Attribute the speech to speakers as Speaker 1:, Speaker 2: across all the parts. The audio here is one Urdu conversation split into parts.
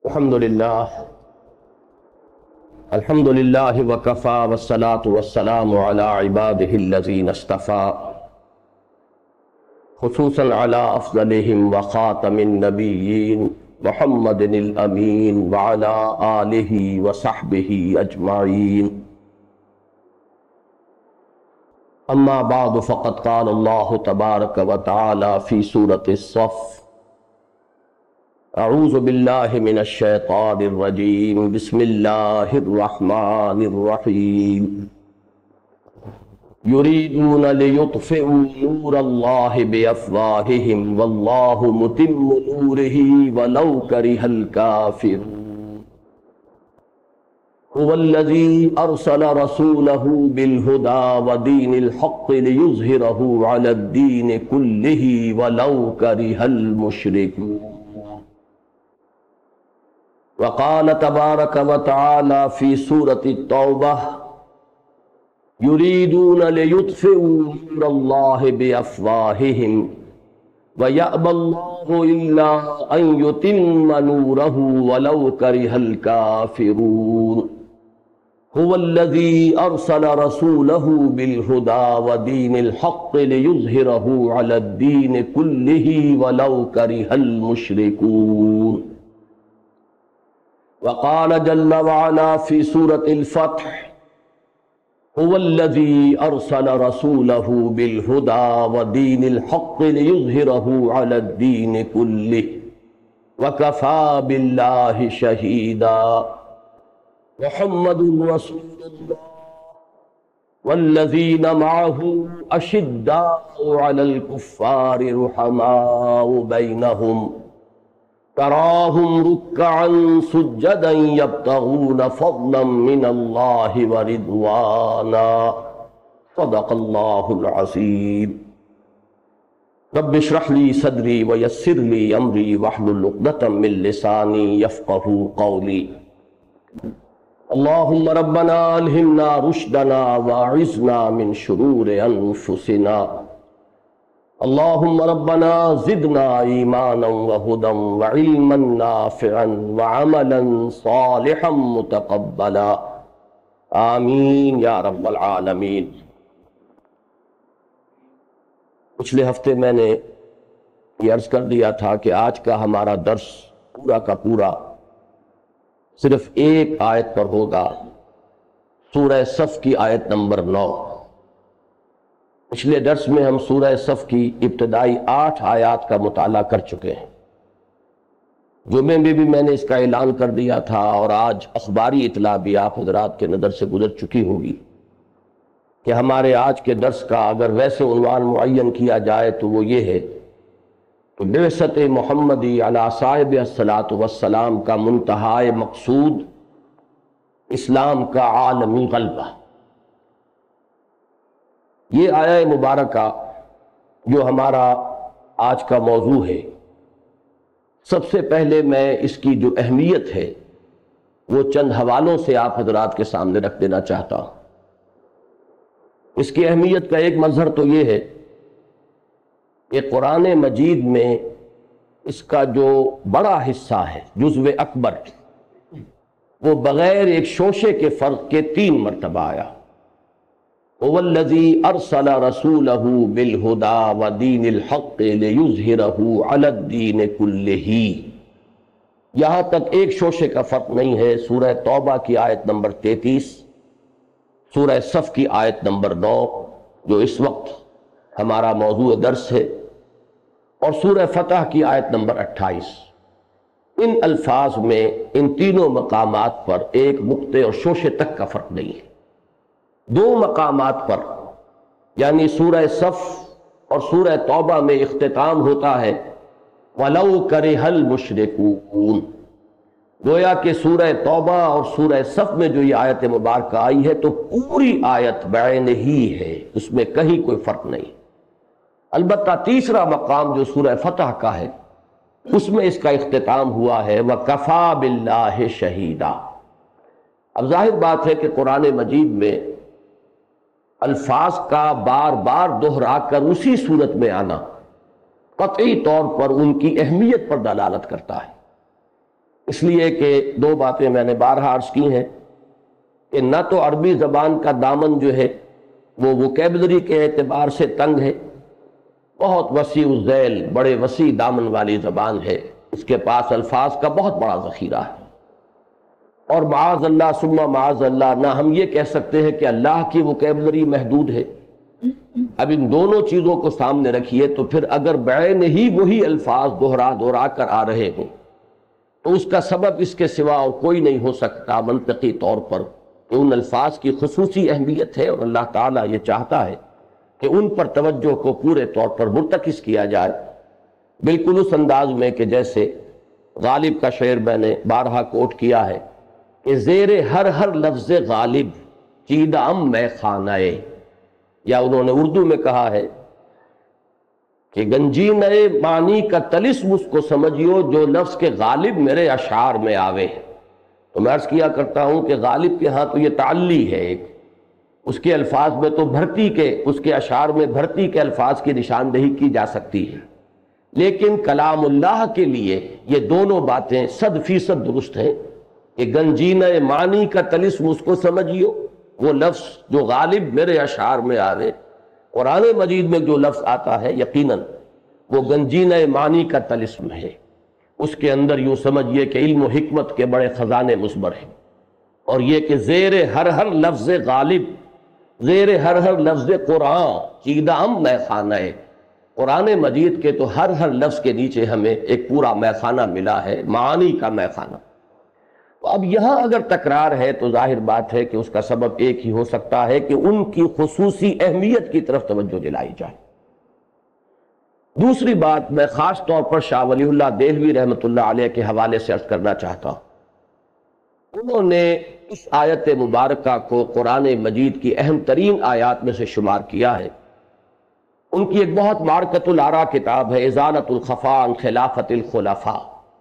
Speaker 1: الحمدللہ وکفا والصلاة والسلام علی عباده الذین اصطفى خصوصا علی افضلہم وخاتم النبیین محمد الامین وعلی آلہ وصحبہ اجمعین اما بعد فقد قال اللہ تبارک وتعالی فی سورة الصف اعوذ باللہ من الشیطان الرجیم بسم اللہ الرحمن الرحیم یریدون لیطفئوا نور اللہ بافواہہم واللہ متم نورہ ولو کرہ الکافرون هو الذی ارسل رسولہ بالہدی ودین الحق لیظہرہ علی الدین کلہ ولو کرہ المشرکون وقال تبارک وتعالی فی سورة التوبہ یریدون لیطفئوا نور اللہ بافواہہم ویأبی اللہ الا ان یتم نورہ ولو کرہ الکافرون هو الذی ارسل رسولہ بالہدی ودین الحق لیظہرہ علی الدین کلہ ولو کرہ المشرکون وقال جل وعلا في سورة الفتح هو الذي أرسل رسوله بالهدى ودين الحق ليظهره على الدين كله وكفى بالله شهيدا محمد رسول الله والذين معه أشداء على الكفار رحماء بينهم تراہم رکعا سجدا یبتغون فضلا من اللہ ورضوانا صدق اللہ العظیم رب اشرح لی صدری ویسر لی امری واحلل عقدۃ من لسانی یفقہوا قولی اللہم ربنا الہمنا رشدنا واعذنا من شرور انفسنا اللہم ربنا زدنا ایمانا وہدا وعلما نافعا وعملا صالحا متقبلا آمین یا رب العالمین۔ پچھلے ہفتے میں نے یہ عرض کر دیا تھا کہ آج کا ہمارا درس پورا کا پورا صرف ایک آیت پر ہوگا، سورہ صف کی آیت نمبر 9۔ پچھلے درس میں ہم سورہ صف کی ابتدائی 8 آیات کا مطالعہ کر چکے ہیں۔ جمعے میں بھی میں نے اس کا اعلان کر دیا تھا اور آج اخباری اطلاع بھی آپ حضرات کے نظر سے گزر چکی ہوگی کہ ہمارے آج کے درس کا اگر ویسے عنوان معین کیا جائے تو وہ یہ ہے کہ بعثت محمدی علی صاحب الصلاۃ والسلام کا منتہائے مقصود اسلام کا عالمی غلبہ۔ یہ آیہ مبارکہ جو ہمارا آج کا موضوع ہے، سب سے پہلے میں اس کی جو اہمیت ہے وہ چند حوالوں سے آپ حضرات کے سامنے رکھ دینا چاہتا ہوں۔ اس کی اہمیت کا ایک مظہر تو یہ ہے کہ قرآن مجید میں اس کا جو بڑا حصہ ہے جزو اکبر، وہ بغیر ایک شوشے کے فرق کے 3 مرتبہ آیا۔ هو الذی ارسل رسولہ بالہدی ودین الحق لیظہرہ علی الدین کلہ، یہاں تک ایک شوشے کا فرق نہیں ہے۔ سورہ توبہ کی آیت نمبر 33، سورہ صف کی آیت نمبر 9 جو اس وقت ہمارا موضوع درس ہے، اور سورہ فتح کی آیت نمبر 28۔ ان الفاظ میں ان تینوں مقامات پر ایک نقطے اور شوشے تک کا فرق نہیں ہے۔ 2 مقامات پر یعنی سورہ صف اور سورہ توبہ میں اختتام ہوتا ہے وَلَوْ كَرِهَ الْمُشْرِكُونَ، گویا کہ سورہ توبہ اور سورہ صف میں جو یہ آیت مبارکہ آئی ہے تو پوری آیت بعین ہی ہے، اس میں کہیں کوئی فرق نہیں۔ البتہ تیسرا مقام جو سورہ فتح کا ہے اس میں اس کا اختتام ہوا ہے وَكَفَى بِاللَّهِ شَهِيدًا۔ اب ظاہر بات ہے کہ قرآن مجید میں الفاظ کا بار بار دہرا کر اسی صورت میں آنا قطعی طور پر ان کی اہمیت پر دلالت کرتا ہے۔ اس لیے کہ دو باتیں میں نے بارہا عرض کی ہیں کہ نہ تو عربی زبان کا دامن جو ہے وہ ووکیبلری کے اعتبار سے تنگ ہے، بہت وسیع الذیل، بڑے وسیع دامن والی زبان ہے، اس کے پاس الفاظ کا بہت بڑا ذخیرہ ہے، اور معاذ اللہ ثم معاذ اللہ نہ ہم یہ کہہ سکتے ہیں کہ اللہ کی ووکیبلری محدود ہے۔ اب ان دونوں چیزوں کو سامنے رکھیے تو پھر اگر بعین ہی وہی الفاظ دہرا دہرا کر آ رہے ہوں تو اس کا سبب اس کے سوا اور کوئی نہیں ہو سکتا منطقی طور پر کہ ان الفاظ کی خصوصی اہمیت ہے، اور اللہ تعالیٰ یہ چاہتا ہے کہ ان پر توجہ کو پورے طور پر مرتکز کیا جائے، بالکل اس انداز میں کہ جیسے غالب کا شعر میں نے بارہا کوٹ کیا ہے کہ زیر ہر لفظ غالب چیدم میں خانہ، یا انہوں نے اردو میں کہا ہے کہ گنجینہ معنی کا طلسم اس کو سمجھیو جو لفظ کے غالب میرے اشعار میں آوے۔ تو میں عرض کیا کرتا ہوں کہ غالب کے ہاں تو یہ تعلی ہے، ایک اس کے الفاظ میں تو بھرتی کے، اس کے اشعار میں بھرتی کے الفاظ کی نشاندہی کی جا سکتی ہے، لیکن کلام اللہ کے لیے یہ دونوں باتیں 100% درست ہیں کہ گنجینہ معنی کا طلسم اس کو سمجھیو، وہ لفظ جو غالب میرے اشعار میں آوے۔ قرآن مجید میں جو لفظ آتا ہے یقیناً وہ گنجینہ معنی کا طلسم ہے، اس کے اندر یوں سمجھیے کہ علم و حکمت کے بڑے خزانے مصبر ہیں، اور یہ کہ زیر ہر لفظ غالب، زیر ہر لفظ قرآن چیدم میں خانہ، قرآن مجید کے تو ہر لفظ کے نیچے ہمیں ایک پورا میخانہ ملا ہے، معانی کا میخانہ۔ تو اب یہاں اگر تکرار ہے تو ظاہر بات ہے کہ اس کا سبب ایک ہی ہو سکتا ہے کہ ان کی خصوصی اہمیت کی طرف توجہ دلائی جائے۔ دوسری بات میں خاص طور پر شاہ ولی اللہ دہلوی رحمۃ اللہ علیہ کے حوالے سے عرض کرنا چاہتا ہوں۔ انہوں نے اس آیت مبارکہ کو قرآن مجید کی اہم ترین آیات میں سے شمار کیا ہے۔ ان کی ایک بہت معرکۃ الآراء کتاب ہے ازالۃ الخفاء عن خلافت الخلفاء۔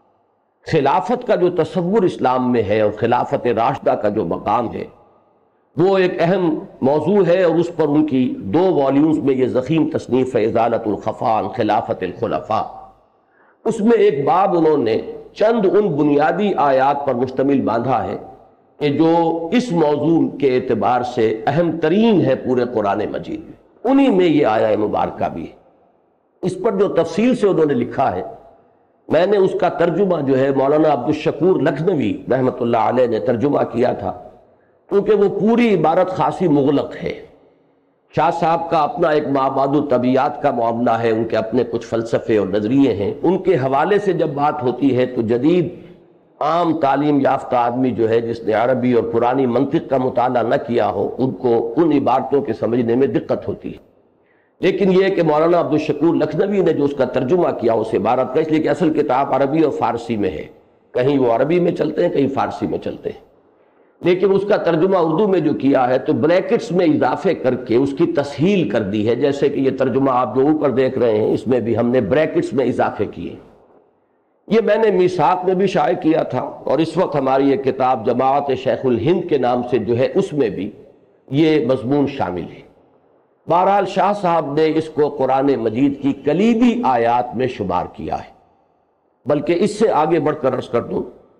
Speaker 1: خلافت کا جو تصور اسلام میں ہے اور خلافت راشدہ کا جو مقام ہے وہ ایک اہم موضوع ہے، اور اس پر ان کی 2 والیومز میں یہ ضخیم تصنیف ہے ازالۃ الخفاء عن خلافت الخلفاء۔ اس میں ایک باب انہوں نے چند ان بنیادی آیات پر مشتمل باندھا ہے کہ جو اس موضوع کے اعتبار سے اہم ترین ہے پورے قرآن مجید میں، انہی میں یہ آیہ مبارکہ بھی ہے۔ اس پر جو تفصیل سے انہوں نے لکھا ہے، میں نے اس کا ترجمہ جو ہے مولانا عبدالشکور لکھنوی رحمۃ اللہ علیہ نے ترجمہ کیا تھا، کیونکہ وہ پوری عبارت خاصی مغلق ہے۔ شاہ صاحب کا اپنا ایک مابعد الطبیعات کا معاملہ ہے، ان کے اپنے کچھ فلسفے اور نظریے ہیں، ان کے حوالے سے جب بات ہوتی ہے تو جدید عام تعلیم یافتہ آدمی جو ہے جس نے عربی اور پرانی منطق کا مطالعہ نہ کیا ہو، ان کو ان عبارتوں کے سمجھنے میں دقت ہوتی ہے۔ لیکن یہ کہ مولانا عبدالشکور لکھنوی نے جو اس کا ترجمہ کیا اس عبارت کا، اس لیے کہ اصل کتاب عربی اور فارسی میں ہے، کہیں وہ عربی میں چلتے ہیں کہیں فارسی میں چلتے ہیں، لیکن اس کا ترجمہ اردو میں جو کیا ہے تو بریکٹس میں اضافے کر کے اس کی تسہیل کر دی ہے، جیسے کہ یہ ترجمہ آپ جو اوپر دیکھ رہے ہیں اس میں بھی ہم نے بریکٹس میں اضافے کیے۔ یہ میں نے میثاق میں بھی شائع کیا تھا، اور اس وقت ہماری یہ کتاب جماعت شیخ الہند کے نام سے جو ہے اس میں بھی یہ مضمون شامل ہے۔ بہرحال شاہ صاحب نے اس کو قرآن مجید کی کلیدی آیات میں شمار کیا ہے۔ بلکہ اس سے آگے بڑھ کر عرض کر دوں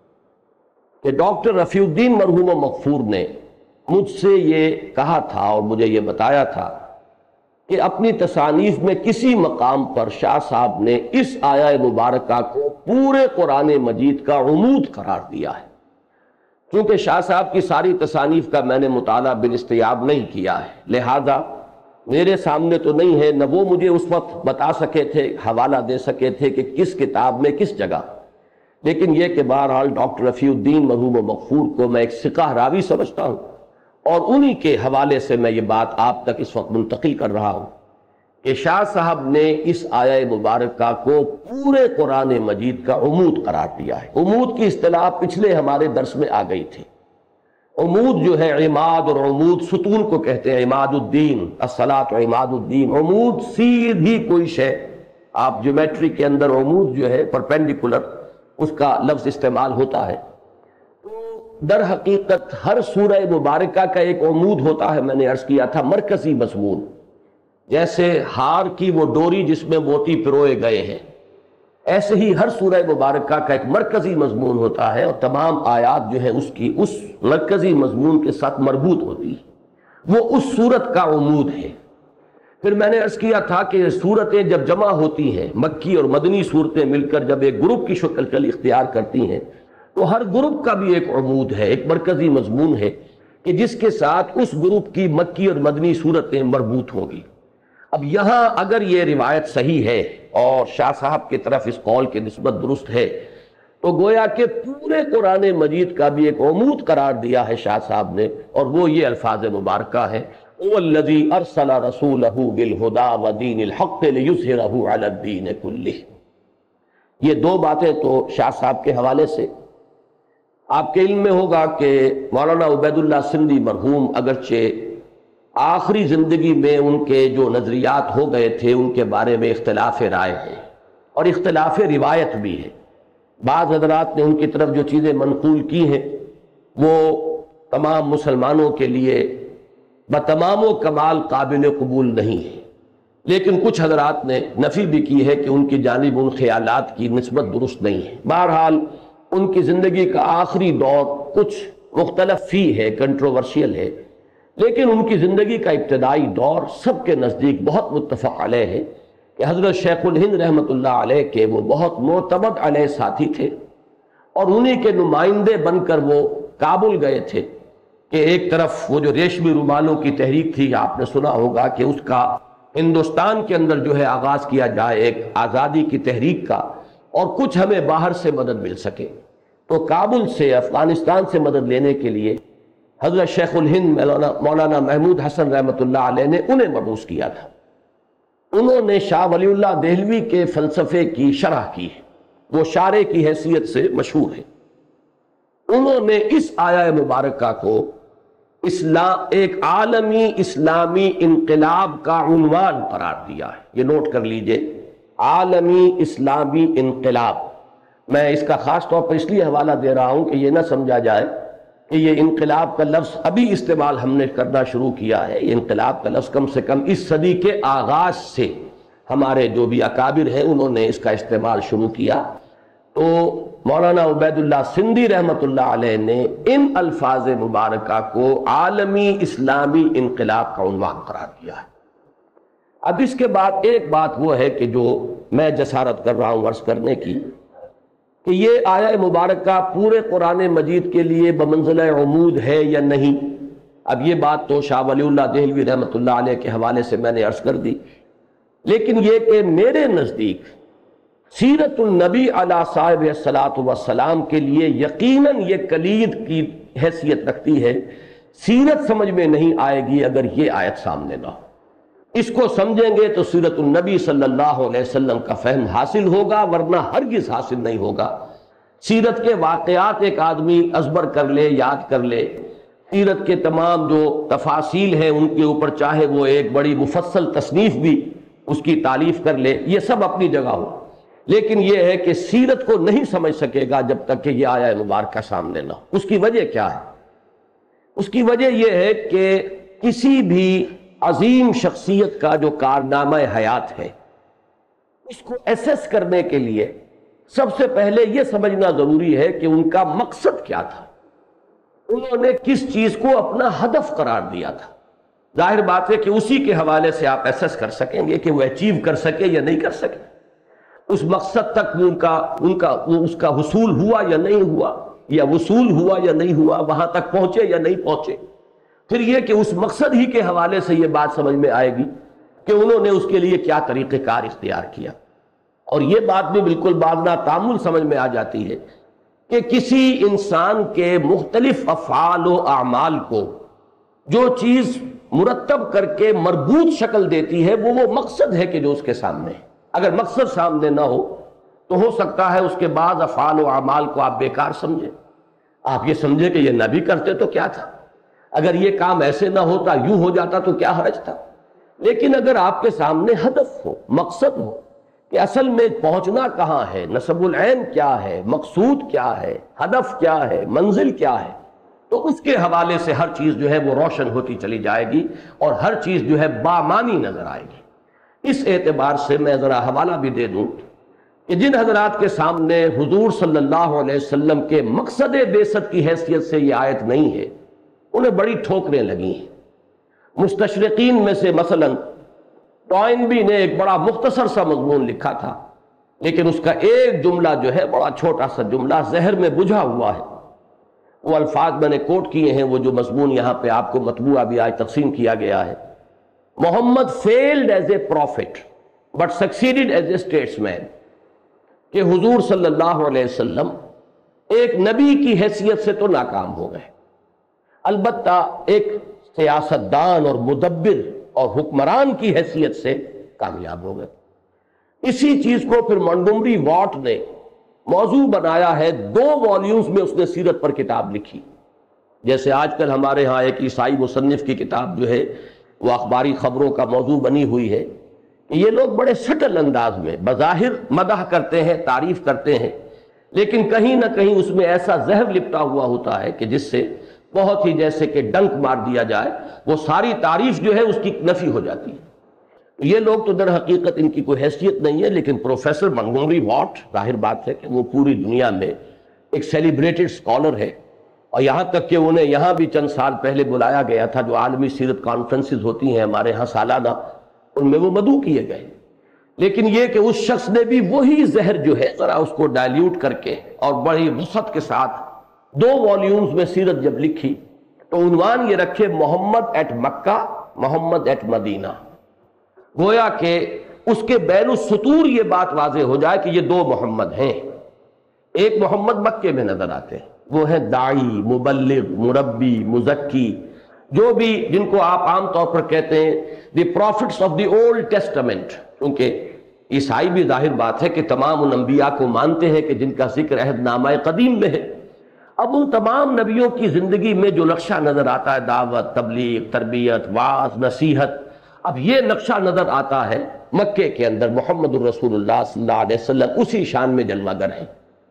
Speaker 1: کہ ڈاکٹر رفیع الدین مرحوم و مغفور نے مجھ سے یہ کہا تھا اور مجھے یہ بتایا تھا کہ اپنی تصانیف میں کسی مقام پر شاہ صاحب نے اس آیہ مبارکہ کو پورے قرآن مجید کا عمود قرار دیا ہے۔ کیونکہ شاہ صاحب کی ساری تصانیف کا میں نے مطالعہ بالاستیاب نہیں کیا ہے، لہذا میرے سامنے تو نہیں ہے، نہ وہ مجھے اس وقت بتا سکے تھے، حوالہ دے سکے تھے کہ کس کتاب میں کس جگہ، لیکن یہ کہ بہرحال ڈاکٹر رفیع الدین مرحوم و مغفور کو میں ایک ثقہ راوی سمجھتا ہوں، اور انہی کے حوالے سے میں یہ بات آپ تک اس وقت منتقل کر رہا ہوں کہ شاہ صاحب نے اس آیہ مبارکہ کو پورے قرآن مجید کا عمود قرار دیا ہے۔ عمود کی اصطلاح پچھلے ہمارے درس میں آ گئی تھی۔ عمود جو ہے عماد اور عمود ستون کو کہتے ہیں، عماد الدین الصلاۃ عماد الدین، عمود سیدھی کوئی شے، آپ جیومیٹری کے اندر عمود جو ہے پرپینڈیکولر اس کا لفظ استعمال ہوتا ہے۔ در حقیقت ہر سورہ مبارکہ کا ایک عمود ہوتا ہے، میں نے عرض کیا تھا مرکزی مضمون، جیسے ہار کی وہ ڈوری جس میں موتی پروئے گئے ہیں، ایسے ہی ہر سورہ مبارکہ کا ایک مرکزی مضمون ہوتا ہے اور تمام آیات جو ہے اس کی اس مرکزی مضمون کے ساتھ مربوط ہوتی ہے، وہ اس سورت کا عمود ہے۔ پھر میں نے عرض کیا تھا کہ سورتیں جب جمع ہوتی ہیں، مکی اور مدنی صورتیں مل کر جب ایک گروپ کی شکل اختیار کرتی ہیں، تو ہر گروپ کا بھی ایک عمود ہے، ایک مرکزی مضمون ہے کہ جس کے ساتھ اس گروپ کی مکی اور مدنی صورتیں مربوط ہوں گی۔ اب یہاں اگر یہ روایت صحیح ہے اور شاہ صاحب کی طرف اس قول کی نسبت درست ہے، تو گویا کہ پورے قرآن مجید کا بھی ایک عمود قرار دیا ہے شاہ صاحب نے، اور وہ یہ الفاظ مبارکہ ہے وَالَّذِي أَرْسَلَ رَسُولَهُ بِالْهُدَى وَدِينِ الْحَقِّ لِيُظْهِرَهُ عَلَى الدِّينِ كُلِّهِ۔ یہ دو باتیں تو شاہ صاحب کے حوالے سے آپ کے علم میں ہوگا کہ مولانا عبید اللہ سندھی مرحوم اگرچہ آخری زندگی میں ان کے جو نظریات ہو گئے تھے ان کے بارے میں اختلاف رائے ہے اور اختلاف روایت بھی ہے۔ بعض حضرات نے ان کی طرف جو چیزیں منقول کی ہیں وہ تمام مسلمانوں کے لیے بتمام و کمال قابل قبول نہیں ہے، لیکن کچھ حضرات نے نفی بھی کی ہے کہ ان کی جانب ان خیالات کی نسبت درست نہیں ہے۔ بہرحال ان کی زندگی کا آخری دور کچھ مختلف فی ہے، کنٹروورشیل ہے، لیکن ان کی زندگی کا ابتدائی دور سب کے نزدیک بہت متفق علیہ ہے کہ حضرت شیخ الہند رحمۃ اللہ علیہ کے وہ بہت معتمد علیہ ساتھی تھے، اور انہی کے نمائندے بن کر وہ کابل گئے تھے کہ ایک طرف وہ جو ریشمی رومالوں کی تحریک تھی، آپ نے سنا ہوگا کہ اس کا ہندوستان کے اندر جو ہے آغاز کیا جائے ایک آزادی کی تحریک کا، اور کچھ ہمیں باہر سے مدد مل سکے، تو کابل سے افغانستان سے مدد لینے کے لیے حضرت شیخ الہند مولانا محمود حسن رحمۃ اللہ علیہ نے انہیں مبعوث کیا تھا۔ انہوں نے شاہ ولی اللہ دہلوی کے فلسفے کی شرح کی ہے، وہ شارح کی حیثیت سے مشہور ہے۔ انہوں نے اس آیہ مبارکہ کو ایک عالمی اسلامی انقلاب کا عنوان قرار دیا ہے۔ یہ نوٹ کر لیجئے، عالمی اسلامی انقلاب۔ میں اس کا خاص طور پر اس لیے حوالہ دے رہا ہوں کہ یہ نہ سمجھا جائے کہ یہ انقلاب کا لفظ ابھی استعمال ہم نے کرنا شروع کیا ہے۔ یہ انقلاب کا لفظ کم سے کم اس صدی کے آغاز سے ہمارے جو بھی اکابر ہیں انہوں نے اس کا استعمال شروع کیا۔ تو مولانا عبید اللہ سندھی رحمۃ اللہ علیہ نے ان الفاظ مبارکہ کو عالمی اسلامی انقلاب کا عنوان قرار دیا ہے۔ اب اس کے بعد ایک بات وہ ہے کہ جو میں جسارت کر رہا ہوں عرض کرنے کی، کہ یہ آیہ مبارکہ پورے قرآن مجید کے لیے بمنزلہ عمود ہے یا نہیں۔ اب یہ بات تو شاہ ولی اللہ دہلوی رحمۃ اللہ علیہ کے حوالے سے میں نے عرض کر دی، لیکن یہ کہ میرے نزدیک سیرت النبی علیہ صاحب الصلاۃ والسلام کے لیے یقیناً یہ کلید کی حیثیت رکھتی ہے۔ سیرت سمجھ میں نہیں آئے گی اگر یہ آیت سامنے نہ ہو۔ اس کو سمجھیں گے تو سیرت النبی صلی اللہ علیہ وسلم کا فہم حاصل ہوگا، ورنہ ہرگز حاصل نہیں ہوگا۔ سیرت کے واقعات ایک آدمی ازبر کر لے، یاد کر لے، سیرت کے تمام جو تفاصیل ہیں ان کے اوپر چاہے وہ ایک بڑی مفصل تصنیف بھی اس کی تعلیف کر لے، یہ سب اپنی جگہ ہو، لیکن یہ ہے کہ سیرت کو نہیں سمجھ سکے گا جب تک کہ یہ آیہ مبارکہ سامنے نہ ہو۔ اس کی وجہ کیا ہے؟ اس کی وجہ یہ ہے کہ کسی بھی عظیم شخصیت کا جو کارنامہ حیات ہے اس کو ایسیس کرنے کے لیے سب سے پہلے یہ سمجھنا ضروری ہے کہ ان کا مقصد کیا تھا، انہوں نے کس چیز کو اپنا ہدف قرار دیا تھا۔ ظاہر بات ہے کہ اسی کے حوالے سے آپ ایسیس کر سکیں گے کہ وہ اچیو کر سکے یا نہیں کر سکے، اس مقصد تک اس کا حصول ہوا یا نہیں ہوا، یا وصول ہوا یا نہیں ہوا، وہاں تک پہنچے یا نہیں پہنچے۔ پھر یہ کہ اس مقصد ہی کے حوالے سے یہ بات سمجھ میں آئے گی کہ انہوں نے اس کے لیے کیا طریقہ کار اختیار کیا۔ اور یہ بات بھی بالکل باذنا تامل سمجھ میں آ جاتی ہے کہ کسی انسان کے مختلف افعال و اعمال کو جو چیز مرتب کر کے مربوط شکل دیتی ہے وہ مقصد ہے کہ جو اس کے سامنے ہے۔ اگر مقصد سامنے نہ ہو تو سکتا ہے اس کے بعد افعال و اعمال کو آپ بیکار سمجھیں، آپ یہ سمجھیں کہ یہ نبی کرتے تو کیا تھا، اگر یہ کام ایسے نہ ہوتا یوں ہو جاتا تو کیا حرج تھا۔ لیکن اگر آپ کے سامنے ہدف ہو، مقصد ہو کہ اصل میں پہنچنا کہاں ہے، نصب العین کیا ہے، مقصود کیا ہے، ہدف کیا ہے، منزل کیا ہے، تو اس کے حوالے سے ہر چیز جو ہے وہ روشن ہوتی چلی جائے گی اور ہر چیز جو ہے بامانی نظر آئے گی۔ اس اعتبار سے میں ذرا حوالہ بھی دے دوں کہ جن حضرات کے سامنے حضور صلی اللہ علیہ وسلم کے مقصد بعثت کی حیثیت سے یہ آیت نہیں ہے، انہیں بڑی ٹھوکریں لگی ہیں۔ مستشرقین میں سے مثلا ٹوائنبی نے ایک بڑا مختصر سا مضمون لکھا تھا، لیکن اس کا ایک جملہ جو ہے بڑا چھوٹا سا جملہ زہر میں بجھا ہوا ہے۔ وہ الفاظ میں نے کوٹ کیے ہیں، وہ جو مضمون یہاں پہ آپ کو مطبوعہ بھی آج تقسیم کیا گیا ہے۔ محمد failed as a prophet but succeeded as a statesman، کہ حضور صلی اللہ علیہ وسلم ایک نبی کی حیثیت سے تو ناکام ہو گئے، البتہ ایک سیاستدان اور مدبر اور حکمران کی حیثیت سے کامیاب ہو گئے۔ اسی چیز کو پھر مونٹگومری واٹ نے موضوع بنایا ہے، 2 والیومز میں اس نے سیرت پر کتاب لکھی۔ جیسے آج کل ہمارے ہاں ایک عیسائی مصنف کی کتاب جو ہے وہ اخباری خبروں کا موضوع بنی ہوئی ہے کہ یہ لوگ بڑے سٹل انداز میں بظاہر مدح کرتے ہیں، تعریف کرتے ہیں، لیکن کہیں نہ کہیں اس میں ایسا زہر لپٹا ہوا ہوتا ہے کہ جس سے بہت ہی جیسے کہ ڈنک مار دیا جائے، وہ ساری تعریف جو ہے اس کی نفی ہو جاتی ہے۔ یہ لوگ تو در حقیقت ان کی کوئی حیثیت نہیں ہے، لیکن پروفیسر مونٹگومری واٹ ظاہر بات ہے کہ وہ پوری دنیا میں ایک سیلیبریٹڈ اسکالر ہے، اور یہاں تک کہ انہیں یہاں بھی چند سال پہلے بلایا گیا تھا، جو عالمی سیرت کانفرنسز ہوتی ہیں ہمارے ہاں سالانہ، ان میں وہ مدعو کیے گئے۔ لیکن یہ کہ اس شخص نے بھی وہی زہر جو ہے ذرا اس کو ڈائلیوٹ کر کے اور بڑی وسعت کے ساتھ 2 والیومز میں سیرت جب لکھی تو عنوان یہ رکھے محمد at Mecca, Muhammad at Medina, گویا کہ اس کے بین السطور یہ بات واضح ہو جائے کہ یہ 2 محمد ہیں۔ ایک محمد مکے میں نظر آتے ہیں، وہ ہے داعی، مبلغ، مربی، مزکی، جو بھی جن کو آپ عام طور پر کہتے ہیں the prophets of the old testament, کیونکہ عیسائی بھی ظاہر بات ہے کہ تمام ان انبیاء کو مانتے ہیں کہ جن کا ذکر عہد نامہ قدیم میں ہے۔ اب ان تمام نبیوں کی زندگی میں جو نقشہ نظر آتا ہے، دعوت، تبلیغ، تربیت، وعظ، نصیحت، اب یہ نقشہ نظر آتا ہے مکے کے اندر محمد الرسول اللہ صلی اللہ علیہ وسلم اسی شان میں جلوہ گر ہیں۔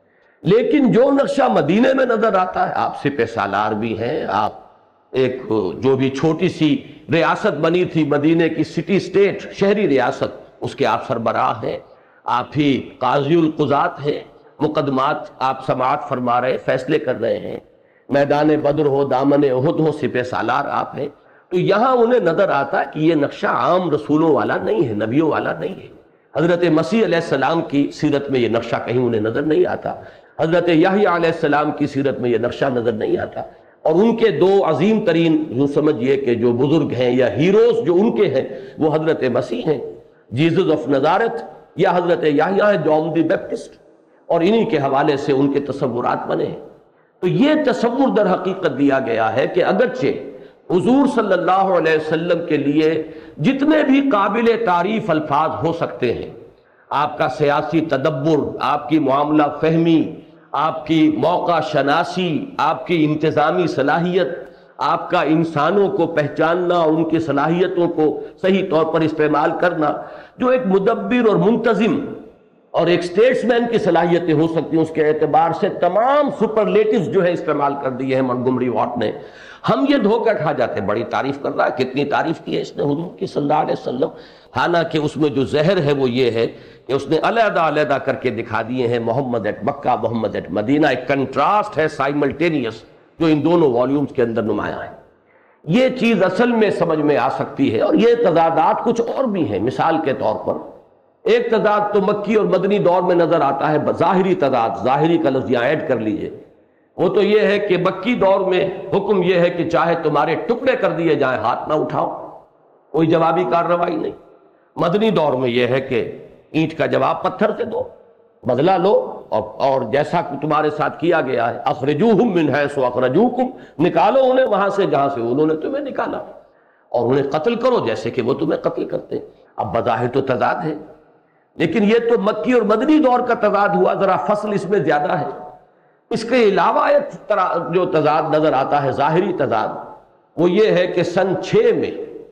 Speaker 1: لیکن جو نقشہ مدینے میں نظر آتا ہے، آپ سپہ سالار بھی ہیں، آپ ایک جو بھی چھوٹی سی ریاست بنی تھی مدینے کی، سٹی سٹیٹ، شہری ریاست، اس کے آپ سربراہ ہیں، آپ ہی قاضی القضات ہیں، مقدمات آپ سماعت فرما رہے، فیصلے کر رہے ہیں، میدان بدر ہو، دامن احد ہو، سپہ سالار آپ ہیں۔ تو یہاں انہیں نظر آتا ہے کہ یہ نقشہ عام رسولوں والا نہیں ہے، نبیوں والا نہیں ہے۔ حضرت مسیح علیہ السلام کی سیرت میں یہ نقشہ کہیں انہیں نظر نہیں آتا، حضرت یحییٰ علیہ السلام کی سیرت میں یہ نقشہ نظر نہیں آتا، اور ان کے 2 عظیم ترین یوں سمجھئے کہ جو بزرگ ہیں یا ہیروز جو ان کے ہیں، وہ حضرت مسیح ہیں، جیزس آف نزارت، یا حضرت یحییٰ ہے جان دی بیپٹسٹ، اور انہی کے حوالے سے ان کے تصورات بنے ہیں۔ تو یہ تصور در حقیقت دیا گیا ہے کہ اگرچہ حضور صلی اللہ علیہ وسلم کے لیے جتنے بھی قابل تعریف الفاظ ہو سکتے ہیں، آپ کا سیاسی تدبر، آپ کی معاملہ فہمی، آپ کی موقع شناسی، آپ کی انتظامی صلاحیت، آپ کا انسانوں کو پہچاننا، ان کی صلاحیتوں کو صحیح طور پر استعمال کرنا، جو ایک مدبر اور منتظم اور ایک سٹیٹسمین کی صلاحیتیں ہو سکتی ہیں، اس کے اعتبار سے تمام سپرلیٹیوز جو ہے استعمال کر دیے ہیں مونٹگومری واٹ نے۔ ہم یہ دھوکہ کھا جاتے ہیں، بڑی تعریف کر رہا ہے، کتنی تعریف کی ہے اس نے حضور کی صلی اللہ علیہ وسلم، حالانکہ اس میں جو زہر ہے وہ یہ ہے کہ اس نے علیحدہ علیحدہ کر کے دکھا دیے ہیں محمد at Mecca, Muhammad at Medina, ایک کنٹراسٹ ہے سائملٹینیس جو ان دونوں والیومز کے اندر نمایاں ہے۔ یہ چیز اصل میں سمجھ میں آ سکتی ہے، اور یہ تضادات کچھ اور بھی ہیں۔ مثال کے طور پر ایک تضاد تو مکی اور مدنی دور میں نظر آتا ہے، ظاہری تضاد، ظاہری کا لفظ یہاں ایڈ کر لیجئے، وہ تو یہ ہے کہ مکی دور میں حکم یہ ہے کہ چاہے تمہارے ٹکڑے کر دیے جائیں، ہاتھ نہ اٹھاؤ، کوئی جوابی کارروائی نہیں۔ مدنی دور میں یہ ہے کہ اینٹ کا جواب پتھر سے دو، بدلہ لو، اور جیسا کہ تمہارے ساتھ کیا گیا ہے، اخرجوہم من حیث اخرجوکم، نکالو انہیں وہاں سے جہاں سے انہوں نے تمہیں نکالا، اور انہیں قتل کرو جیسے کہ وہ تمہیں قتل کرتے۔ اب بظاہر تو تضاد ہے، لیکن یہ تو مکی اور مدنی دور کا تضاد ہوا، ذرا فصل اس میں زیادہ ہے۔ اس کے علاوہ ایک جو تضاد نظر آتا ہے، ظاہری تضاد، وہ یہ ہے کہ سن 6 میں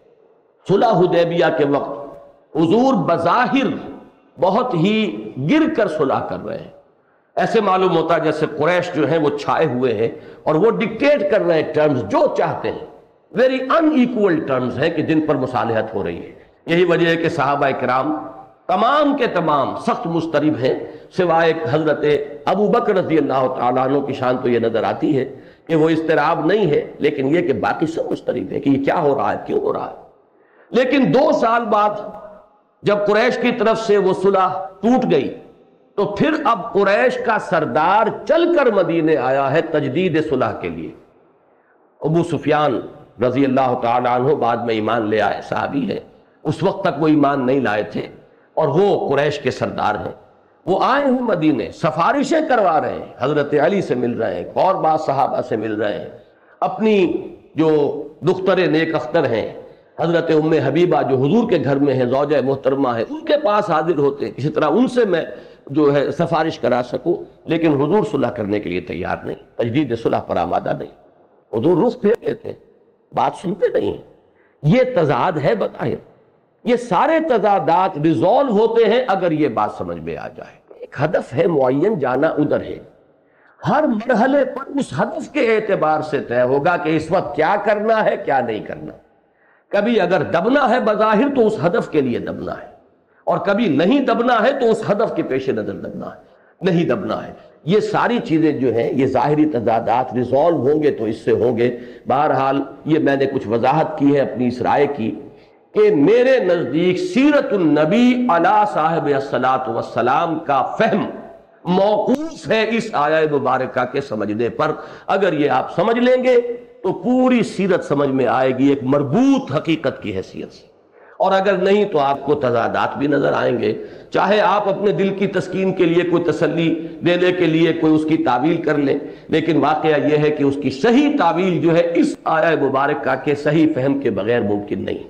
Speaker 1: صلح حدیبیہ کے وقت حضور بظاہر بہت ہی گر کر صلح کر رہے ہیں، ایسے معلوم ہوتا ہے جیسے قریش جو ہیں وہ چھائے ہوئے ہیں اور وہ ڈکٹیٹ کر رہے ہیں ٹرمز جو چاہتے ہیں، ویری ان ایکول ٹرمز ہیں کہ جن پر مصالحت ہو رہی ہے۔ یہی وجہ ہے کہ صحابہ کرام تمام کے تمام سخت مضطرب ہیں سوائے حضرت ابو بکر رضی اللہ تعالیٰ عنہ کی شان تو یہ نظر آتی ہے کہ وہ اضطراب نہیں ہے، لیکن یہ کہ باقی سب مضطرب ہے کہ یہ کیا ہو رہا ہے، کیوں ہو رہا ہے۔ لیکن 2 سال بعد جب قریش کی طرف سے وہ صلح ٹوٹ گئی تو پھر اب قریش کا سردار چل کر مدینے آیا ہے تجدید صلح کے لیے۔ ابو سفیان رضی اللہ تعالیٰ عنہ بعد میں ایمان لے آئے، صحابی ہے، اس وقت تک وہ ایمان نہیں لائے تھے، اور وہ قریش کے سردار ہیں۔ وہ آئے ہیں مدینے، سفارشیں کروا رہے ہیں، حضرت علی سے مل رہے ہیں، اور بعض صحابہ سے مل رہے ہیں، اپنی جو دختر نیک اختر ہیں حضرت ام حبیبہ جو حضور کے گھر میں ہیں، زوجہ محترمہ ہے، ان کے پاس حاضر ہوتے ہیں، اسی طرح ان سے میں جو ہے سفارش کرا سکوں، لیکن حضور صلح کرنے کے لیے تیار نہیں، تجدید صلح پر آمادہ نہیں۔ حضور رخ پھیر لیتے ہیں، بات سنتے نہیں ہیں۔ یہ تضاد ہے بظاہر، یہ سارے تضادات ریزالو ہوتے ہیں اگر یہ بات سمجھ میں آ جائے۔ ایک ہدف ہے معین، جانا ادھر ہے، ہر مرحلے پر اس ہدف کے اعتبار سے طے ہوگا کہ اس وقت کیا کرنا ہے کیا نہیں کرنا۔ کبھی اگر دبنا ہے بظاہر تو اس ہدف کے لیے دبنا ہے، اور کبھی نہیں دبنا ہے تو اس ہدف کے پیش نظر دبنا ہے، نہیں دبنا ہے۔ یہ ساری چیزیں جو ہیں یہ ظاہری تضادات ریزالو ہوں گے تو اس سے ہوں گے۔ بہرحال یہ میں نے کچھ وضاحت کی ہے اپنی اس رائے کی کہ میرے نزدیک سیرت النبی علی صاحب الصلاۃ والسلام کا فہم موقوف ہے اس آیہ مبارکہ کے سمجھنے پر۔ اگر یہ آپ سمجھ لیں گے تو پوری سیرت سمجھ میں آئے گی ایک مربوط حقیقت کی حیثیت سے، اور اگر نہیں تو آپ کو تضادات بھی نظر آئیں گے۔ چاہے آپ اپنے دل کی تسکین کے لیے کوئی تسلی دینے کے لیے کوئی اس کی تعویل کر لیں، لیکن واقعہ یہ ہے کہ اس کی صحیح تعویل جو ہے اس آیہ مبارکہ کے صحیح فہم کے بغیر ممکن نہیں۔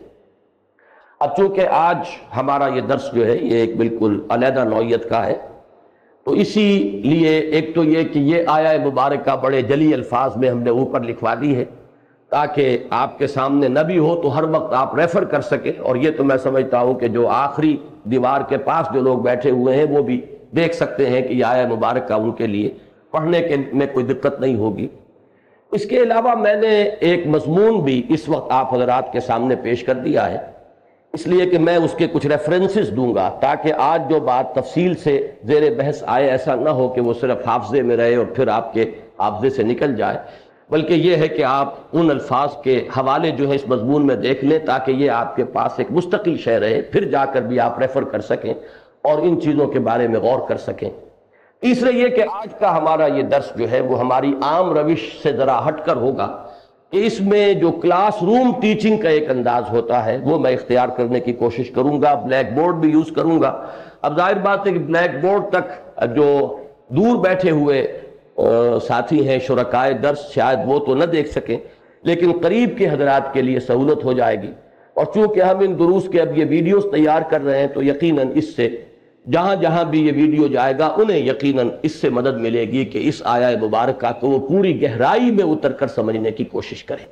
Speaker 1: اب چونکہ آج ہمارا یہ درس جو ہے یہ ایک بالکل علیحدہ نوعیت کا ہے، تو اسی لیے ایک تو یہ کہ یہ آیہ مبارکہ بڑے جلی الفاظ میں ہم نے اوپر لکھوا دی ہے تاکہ آپ کے سامنے نہ بھی ہو تو ہر وقت آپ ریفر کر سکیں، اور یہ تو میں سمجھتا ہوں کہ جو آخری دیوار کے پاس جو لوگ بیٹھے ہوئے ہیں وہ بھی دیکھ سکتے ہیں کہ یہ آیہ مبارکہ ان کے لیے پڑھنے کے میں کوئی دقت نہیں ہوگی۔ اس کے علاوہ میں نے ایک مضمون بھی اس وقت آپ حضرات کے سامنے پیش کر دیا ہے، اس لیے کہ میں اس کے کچھ ریفرنسز دوں گا تاکہ آج جو بات تفصیل سے زیر بحث آئے ایسا نہ ہو کہ وہ صرف حافظے میں رہے اور پھر آپ کے حافظے سے نکل جائے، بلکہ یہ ہے کہ آپ ان الفاظ کے حوالے جو ہے اس مضمون میں دیکھ لیں تاکہ یہ آپ کے پاس ایک مستقل شے رہے، پھر جا کر بھی آپ ریفر کر سکیں اور ان چیزوں کے بارے میں غور کر سکیں۔ تیسرے یہ کہ آج کا ہمارا یہ درس جو ہے وہ ہماری عام روش سے ذرا ہٹ کر ہوگا کہ اس میں جو کلاس روم ٹیچنگ کا ایک انداز ہوتا ہے وہ میں اختیار کرنے کی کوشش کروں گا، بلیک بورڈ بھی یوز کروں گا۔ اب ظاہر بات ہے کہ بلیک بورڈ تک جو دور بیٹھے ہوئے ساتھی ہیں شرکائے درس شاید وہ تو نہ دیکھ سکیں، لیکن قریب کے حضرات کے لیے سہولت ہو جائے گی، اور چونکہ ہم ان دروس کے اب یہ ویڈیوز تیار کر رہے ہیں تو یقیناً اس سے جہاں جہاں بھی یہ ویڈیو جائے گا انہیں یقیناً اس سے مدد ملے گی کہ اس آیہ مبارکہ کو وہ پوری گہرائی میں اتر کر سمجھنے کی کوشش کریں۔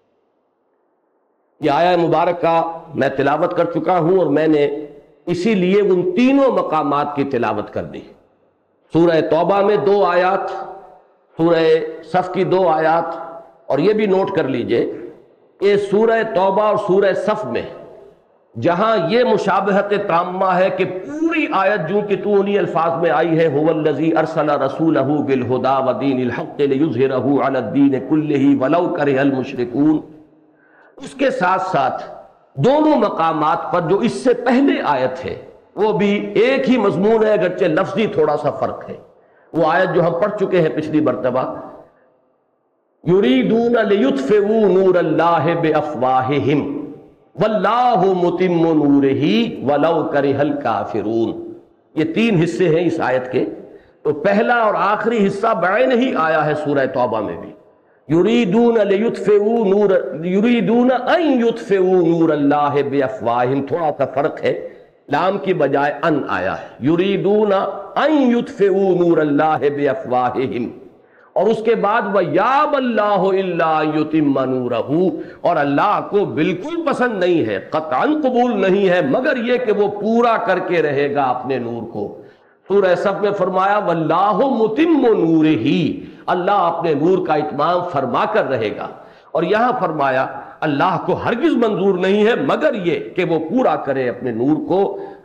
Speaker 1: یہ آیہ مبارکہ میں تلاوت کر چکا ہوں، اور میں نے اسی لیے ان تینوں مقامات کی تلاوت کر دی۔ سورہ توبہ میں 2 آیات، سورہ صف کی 2 آیات، اور یہ بھی نوٹ کر لیجئے کہ سورہ توبہ اور سورہ صف میں جہاں یہ مشابہت تامہ ہے کہ پوری آیت جو کہ تو انہی الفاظ میں آئی ہے هو الذی ارسل رسولہ بالہدی ودین الحق لیظہرہ علی الدین کلہ ولو کرہ المشرکون، اس کے ساتھ ساتھ دونوں مقامات پر جو اس سے پہلے آیت ہے وہ بھی ایک ہی مضمون ہے اگرچہ لفظی تھوڑا سا فرق ہے۔ وہ آیت جو ہم پڑھ چکے ہیں پچھلی مرتبہ، یریدون لیطفئوا نور اللہ بافواہہم واللہ متم نورہ ولو کرہ الکافرون۔ یہ 3 حصے ہیں اس آیت کے، تو پہلا اور آخری حصہ بعین ہی آیا ہے سورہ توبہ میں بھی، یریدون لیطفئوا نور، یریدون ان یطفئوا نور اللہ بافواہہم، تھوڑا سا فرق ہے، لام کی بجائے ان آیا ہے، یریدون ان یطفئوا نور اللہ بافواہہم، اور اس کے بعد وَيَابَ اللَّهُ إِلَّا يُتِمَّ نُورَهُ، اور اللہ کو بالکل پسند نہیں ہے، قطعاً قبول نہیں ہے مگر یہ کہ وہ پورا کر کے رہے گا اپنے نور کو۔ سورہ صف میں فرمایا وَاللَّهُ مُتِمُّ نُورِهِ، اللہ اپنے نور کا اتمام فرما کر رہے گا، اور یہاں فرمایا اللہ کو ہرگز منظور نہیں ہے مگر یہ کہ وہ پورا کرے اپنے نور کو۔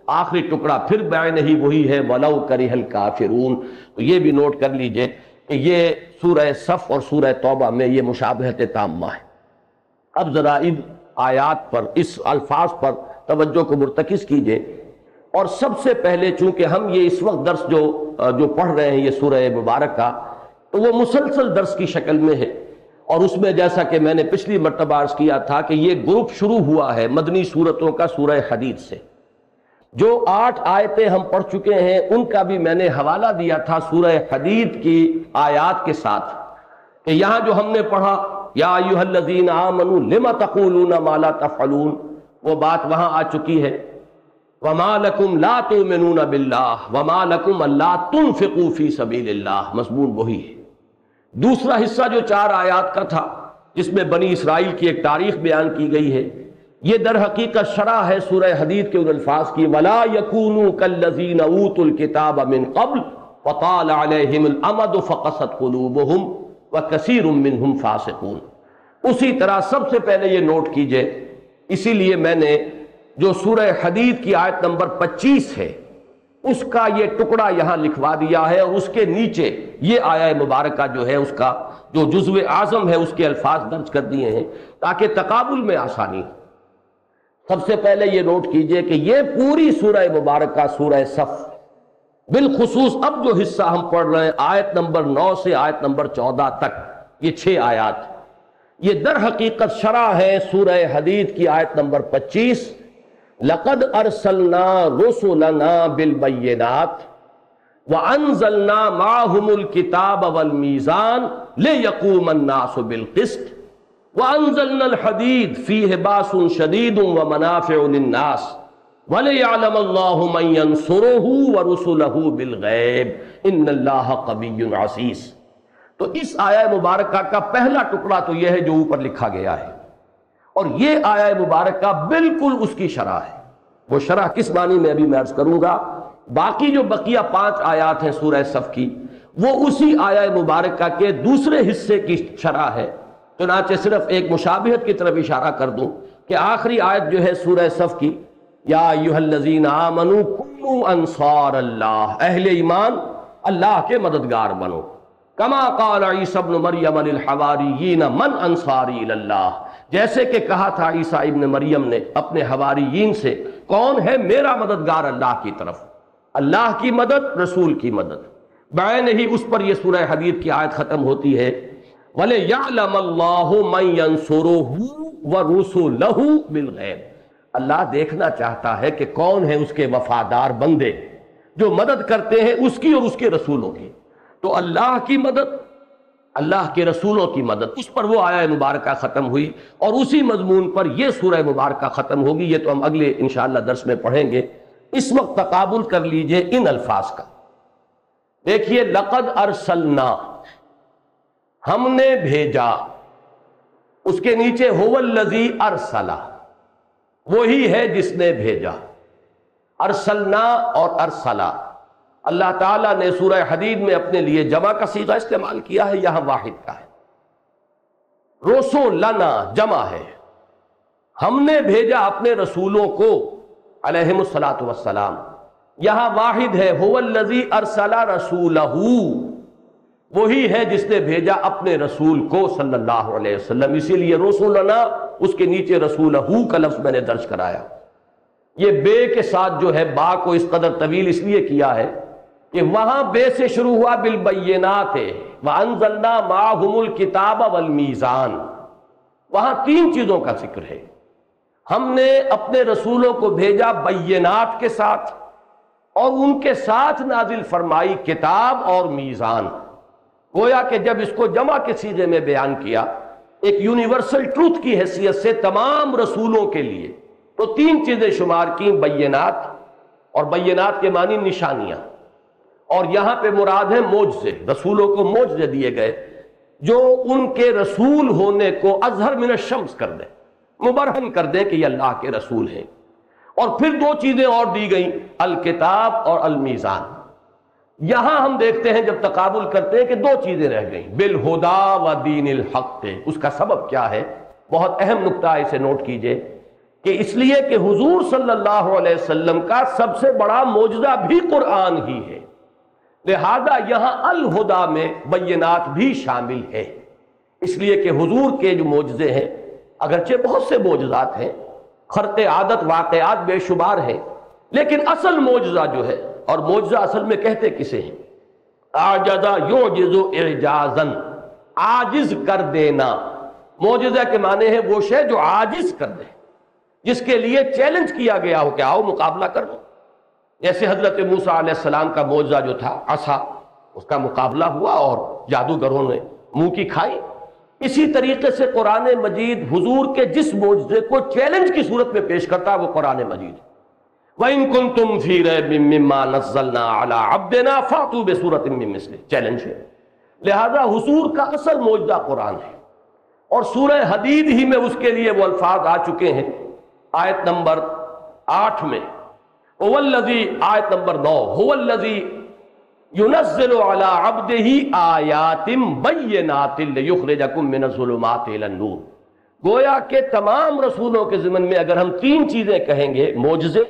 Speaker 1: آخری ٹکڑا پھر بیان ہی وہی ہے وَلَوْ كَرِهَ الْكَافِرُونَ۔ تو یہ بھی نوٹ کر لیجئے کہ یہ سورہ صف اور سورہ توبہ میں یہ مشابہت تامہ ہے۔ اب ذرا ان آیات پر، اس الفاظ پر توجہ کو مرتکز کیجئے، اور سب سے پہلے چونکہ ہم یہ اس وقت درس جو پڑھ رہے ہیں یہ سورہ مبارکہ، تو وہ مسلسل درس کی شکل میں ہے، اور اس میں جیسا کہ میں نے پچھلی مرتبہ عرض کیا تھا کہ یہ گروپ شروع ہوا ہے مدنی سورتوں کا سورہ حدید سے۔ جو 8 آیتیں ہم پڑھ چکے ہیں ان کا بھی میں نے حوالہ دیا تھا سورہ حدید کی آیات کے ساتھ، کہ یہاں جو ہم نے پڑھا یا ایھا الذین آمنوا لم تقولون ما لا تفعلون، وہ بات وہاں آ چکی ہے۔ وما لکم لا تؤمنون باللہ وما لکم الا تنفقوا فی سبیل اللہ، مضمون وہی ہے۔ دوسرا حصہ جو 4 آیات کا تھا جس میں بنی اسرائیل کی ایک تاریخ بیان کی گئی ہے، یہ در حقیقت شرح ہے سورہ حدید کے ان الفاظ کی وَلَا يَكُونُوا كَالَّذِينَ أُوتُوا الْكِتَابَ مِنْ قَبْلُ فَطَالَ عَلَيْهِمُ الْأَمَدُ فَقَسَتْ قُلُوبُهُمْ وَكَثِيرٌ مِّنْهُمْ فَاسِقُونَ۔ اسی طرح سب سے پہلے یہ نوٹ کیجئے، اسی لیے میں نے جو سورہ حدید کی آیت نمبر 25 ہے اس کا یہ ٹکڑا یہاں لکھوا دیا ہے، اور اس کے نیچے یہ آیہ مبارکہ جو ہے اس کا جو جزو اعظم ہے اس کے الفاظ درج کر دیے ہیں تاکہ تقابل میں آسانی ہو۔ سب سے پہلے یہ نوٹ کیجئے کہ یہ پوری سورہ مبارکہ سورہ صف، بالخصوص اب جو حصہ ہم پڑھ رہے ہیں آیت نمبر 9 سے آیت نمبر 14 تک، یہ 6 آیات، یہ در حقیقت شرح ہے سورہ حدید کی آیت نمبر 25 لَقَدْ أَرْسَلْنَا رُسُلَنَا بِالْبَيِّنَاتِ وَأَنزَلْنَا مَعَهُمُ الْكِتَابَ وَالْمِيزَانَ لِيَقُومَ النَّاسُ بِالْقِسْطِ وَأَنزَلْنَا الْحَدِيدَ فِيهِ بَأْسٌ شَدِيدٌ وَمَنَافِعُ لِلنَّاسِ وَلِيَعْلَمَ اللَّهُ مَن يَنصُرُهُ وَرُسُلَهُ بِالْغَيْبِ إِنَّ اللَّهَ قَوِيٌّ عَزِيزٌ۔ تو اس آیہ مبارکہ کا پہلا ٹکڑا تو یہ ہے جو اوپر لکھا گیا ہے، اور یہ آیہ مبارکہ بالکل اس کی شرح ہے۔ وہ شرح کس معنی میں ابھی میں عرض کروں گا۔ باقی جو بقیہ 5 آیات ہیں سورہ صف کی، وہ اسی آیہ مبارکہ کے دوسرے حصے کی شرح ہے۔ چنانچہ صرف ایک مشابہت کی طرف اشارہ کر دوں کہ آخری آیت جو ہے سورہ صف کی یا ایھا الذین آمنوا کونوا انصار اللہ، اہل ایمان اللہ کے مددگار بنو، کما قال عیسی ابن مریم للحواریین من انصاری اللہ، جیسے کہ کہا تھا عیسیٰ ابن مریم نے اپنے حواریین سے کون ہے میرا مددگار اللہ کی طرف۔ اللہ کی مدد، رسول کی مدد، بعین ہی اس پر یہ سورہ حدید کی آیت ختم ہوتی ہے وَلِيَعْلَمَ اللَّهُ مَن يَنصُرُهُ وَرُسُلَهُ بِالْغَيْبِ۔ اللہ دیکھنا چاہتا ہے کہ کون ہے اس کے وفادار بندے جو مدد کرتے ہیں اس کی اور اس کے رسولوں کی۔ تو اللہ کی مدد، اللہ کے رسولوں کی مدد، اس پر وہ آیہ مبارکہ ختم ہوئی، اور اسی مضمون پر یہ سورہ مبارکہ ختم ہوگی۔ یہ تو ہم اگلے انشاءاللہ درس میں پڑھیں گے۔ اس وقت تقابل کر لیجئے ان الفاظ کا۔ دیکھیے لقد ارسلنا، ہم نے بھیجا، اس کے نیچے هو الذی ارسلا، وہی ہے جس نے بھیجا۔ ارسلنا اور ارسلا، اللہ تعالیٰ نے سورہ حدید میں اپنے لیے جمع کا صیغہ استعمال کیا ہے، یہاں واحد کا ہے۔ رسولنا جمع ہے، ہم نے بھیجا اپنے رسولوں کو علیہم الصلاۃ والسلام، یہاں واحد ہے هو الذی ارسل رسولہ، وہی ہے جس نے بھیجا اپنے رسول کو صلی اللہ علیہ وسلم۔ اسی لیے رسولنا اس کے نیچے رسولہ کا لفظ میں نے درج کرایا۔ یہ بے کے ساتھ جو ہے با کو اس قدر طویل اس لیے کیا ہے کہ وہاں بے سے شروع ہوا بالبینات وانزلنا معہم الکتاب والمیزان، وہاں 3 چیزوں کا ذکر ہے۔ ہم نے اپنے رسولوں کو بھیجا بینات کے ساتھ، اور ان کے ساتھ نازل فرمائی کتاب اور میزان۔ گویا کہ جب اس کو جمع کے صیغے میں بیان کیا ایک یونیورسل ٹروتھ کی حیثیت سے تمام رسولوں کے لیے، تو 3 چیزیں شمار کی، بینات، اور بینات کے معنی نشانیاں، اور یہاں پہ مراد ہے معجزے، رسولوں کو معجزے دیے گئے جو ان کے رسول ہونے کو اظہر من الشمس کر دیں، مبرہن کر دیں کہ یہ اللہ کے رسول ہیں۔ اور پھر 2 چیزیں اور دی گئیں، الکتاب اور المیزان۔ یہاں ہم دیکھتے ہیں جب تقابل کرتے ہیں کہ 2 چیزیں رہ گئیں، بالہدا و دین الحق۔ اس کا سبب کیا ہے؟ بہت اہم نقطہ، اسے نوٹ کیجئے کہ اس لیے کہ حضور صلی اللہ علیہ وسلم کا سب سے بڑا معجزہ بھی قرآن ہی ہے، لہذا یہاں الہدا میں بینات بھی شامل ہے۔ اس لیے کہ حضور کے جو معجزے ہیں، اگرچہ بہت سے معجزات ہیں، خرق عادت واقعات بے شمار ہیں، لیکن اصل معجزہ جو ہے، اور معجزہ اصل میں کہتے کسے ہیں؟ اعجزا یعجز اعجازن، عاجز کر دینا۔ معجزہ کے معنی ہے وہ شے جو عاجز کر دے، جس کے لیے چیلنج کیا گیا ہو کہ آؤ مقابلہ کر لو۔ جیسے حضرت موسیٰ علیہ السلام کا معجزہ جو تھا عصا، اس کا مقابلہ ہوا اور جادوگروں نے منہ کی کھائی۔ اسی طریقے سے قرآن مجید حضور کے جس معجزے کو چیلنج کی صورت میں پیش کرتا ہے وہ قرآن مجید ہے۔ وَإِن كُنتُمْ فِي رَيْبٍ مِّمَّا نَزَّلْنَا عَلَىٰ عَبْدِنَا فَأْتُوا بِسُورَةٍ مِّن مِّثْلِهِ، چیلنج ہے۔ لہذا حضور کا اصل معجزہ قرآن ہے، اور سورہ حدید ہی میں اس کے لیے وہ الفاظ آ چکے ہیں۔ آیت نمبر 8 میں هو الذی، آیت نمبر 9، هو الذی ينزل على عبده آیات بینات لیخرجکم من الظلمات الی النور۔ گویا کہ تمام رسولوں کے ضمن میں اگر ہم تین چیزیں کہیں گے، معجزے،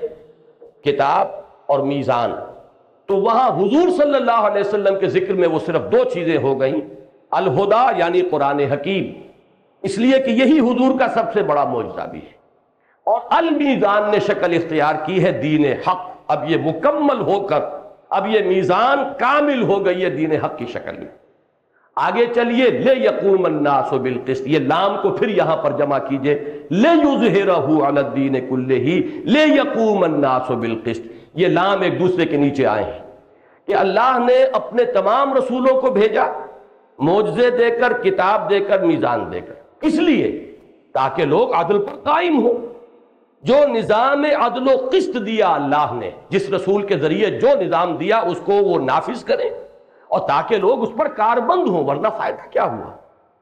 Speaker 1: کتاب اور میزان، تو وہاں حضور صلی اللہ علیہ وسلم کے ذکر میں وہ صرف دو چیزیں ہو گئیں، الہدا یعنی قرآن حکیم، اس لیے کہ یہی حضور کا سب سے بڑا معجزہ بھی ہے، اور المیزان نے شکل اختیار کی ہے دین حق۔ اب یہ مکمل ہو کر اب یہ میزان کامل ہو گئی ہے دین حق کی شکل میں۔ آگے چلیے، لِیَقُومَ النَّاسُ بِالْقِسْطِ، یہ لام کو پھر یہاں پر جمع کیجئے، لِیُظْہِرَهُ عَلَى الدِّینِ كُلِّهِ لِیَقُومَ النَّاسُ بِالْقِسْطِ۔ یہ لام ایک دوسرے کے نیچے آئے ہیں کہ اللہ نے اپنے تمام رسولوں کو بھیجا معجزے دے کر، کتاب دے کر، میزان دے کر، اس لیے تاکہ لوگ عدل پر قائم ہوں۔ جو نظام عدل و قسط دیا اللہ نے، جس رسول کے ذریعے جو نظام دیا اس کو وہ نافذ کریں، اور تاکہ لوگ اس پر کاربند ہوں، ورنہ فائدہ کیا ہوا؟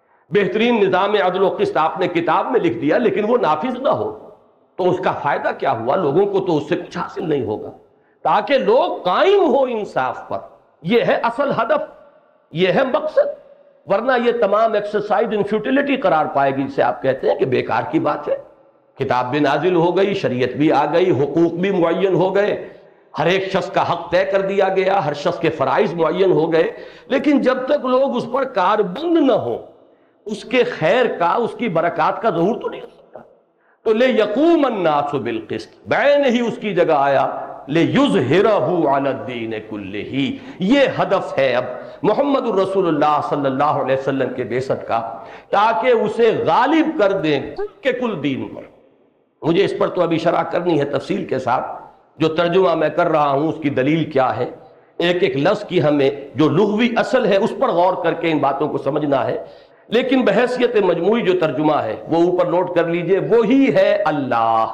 Speaker 1: بہترین نظام عدل و قسط آپ نے کتاب میں لکھ دیا لیکن وہ نافذ نہ ہو تو اس کا فائدہ کیا ہوا؟ لوگوں کو تو اس سے کچھ حاصل نہیں ہوگا۔ تاکہ لوگ قائم ہو انصاف پر، یہ ہے اصل ہدف، یہ ہے مقصد، ورنہ یہ تمام ایکسرسائز ان فیوٹیلٹی قرار پائے گی، جسے آپ کہتے ہیں کہ بیکار کی بات ہے۔ کتاب بھی نازل ہو گئی، شریعت بھی آ گئی، حقوق بھی معین ہو گئے، ہر ایک شخص کا حق طے کر دیا گیا، ہر شخص کے فرائض معین ہو گئے، لیکن جب تک لوگ اس پر کاربند نہ ہوں، اس کے خیر کا، اس کی برکات کا ظہور تو نہیں ہو سکتا۔ تو لِیَقُومَ النَّاسُ بِالْقِسْطِ، بین ہی اس کی جگہ آیا لِیُظْہِرَهُ عَلَى الدِّینِ كُلِّهِ۔ یہ ہدف ہے اب محمد الرسول اللہ صلی اللہ علیہ وسلم کے بعثت کا، تاکہ اسے غالب کر دیں کل کے کل دین پر۔ مجھے اس پر تو ابھی شرح کرنی ہے تفصیل کے ساتھ، جو ترجمہ میں کر رہا ہوں اس کی دلیل کیا ہے، ایک ایک لفظ کی ہمیں جو لغوی اصل ہے اس پر غور کر کے ان باتوں کو سمجھنا ہے، لیکن بحیثیت مجموعی جو ترجمہ ہے وہ اوپر نوٹ کر لیجئے، وہی ہے اللہ۔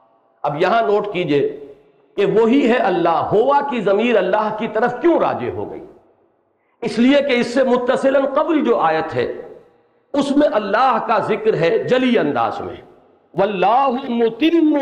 Speaker 1: اب یہاں نوٹ کیجئے کہ وہی ہے اللہ، ہوا کی ضمیر اللہ کی طرف کیوں راجع ہو گئی؟ اس لیے کہ اس سے متصلاً قبل جو آیت ہے اس میں اللہ کا ذکر ہے جلی انداز میں، وَاللَّهُ مُتِمُّ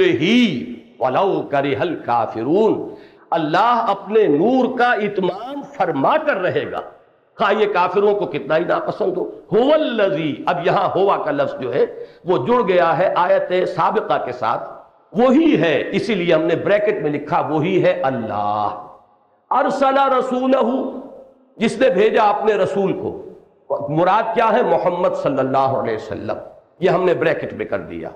Speaker 1: نُورِهِ وَلَوْ كَرِهَ الْكَافِرُونَ، اللہ اپنے نور کا اتمام فرما کر رہے گا، خواہ یہ کافروں کو کتنا ہی ناپسند ہو۔ هُوَ الَّذِي، اب یہاں ہوا کا لفظ جو ہے وہ جڑ گیا ہے آیت سابقہ کے ساتھ، وہی ہے، اسی لیے ہم نے بریکٹ میں لکھا وہی ہے اللہ۔ ارسل رسولہ، جس نے بھیجا اپنے رسول کو، مراد کیا ہے؟ محمد صلی اللہ علیہ وسلم، یہ ہم نے بریکٹ میں کر دیا۔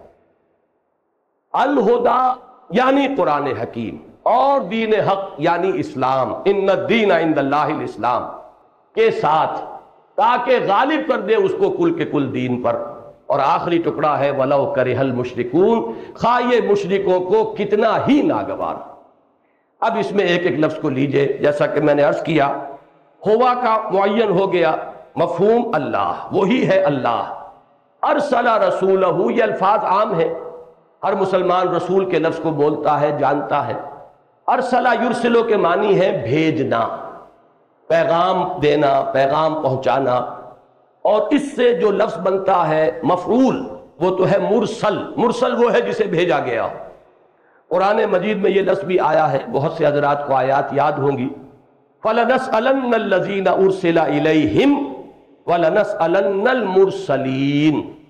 Speaker 1: الہدا یعنی قرآن حکیم، اور دین حق یعنی اسلام، ان الدین عند اللہ الاسلام کے ساتھ، تاکہ غالب کر دے اس کو کل کے کل دین پر۔ اور آخری ٹکڑا ہے وَلَوْ كَرِهَ الْمُشْرِكُونَ، خواہ یہ مشرکوں کو کتنا ہی ناگوار۔ اب اس میں ایک ایک لفظ کو لیجئے، جیسا کہ میں نے عرض کیا، ہوا کا معین ہو گیا مفہوم اللہ، وہی ہے اللہ۔ ارسل رسولہ، یہ الفاظ عام ہیں، ہر مسلمان رسول کے لفظ کو بولتا ہے، جانتا ہے۔ ارسلہ یرسلو کے معنی ہے بھیجنا، پیغام دینا، پیغام پہنچانا، اور اس سے جو لفظ بنتا ہے مفعول وہ تو ہے مرسل۔ مرسل وہ ہے جسے بھیجا گیا۔ قرآن مجید میں یہ لفظ بھی آیا ہے، بہت سے حضرات کو آیات یاد ہوں گی، فَلَنَسْأَلَنَّ الَّذِينَ أُرْسِلَ إِلَيْهِمْ وَلَنَسْأَلَنَّ الْمُرْسَلِينَ،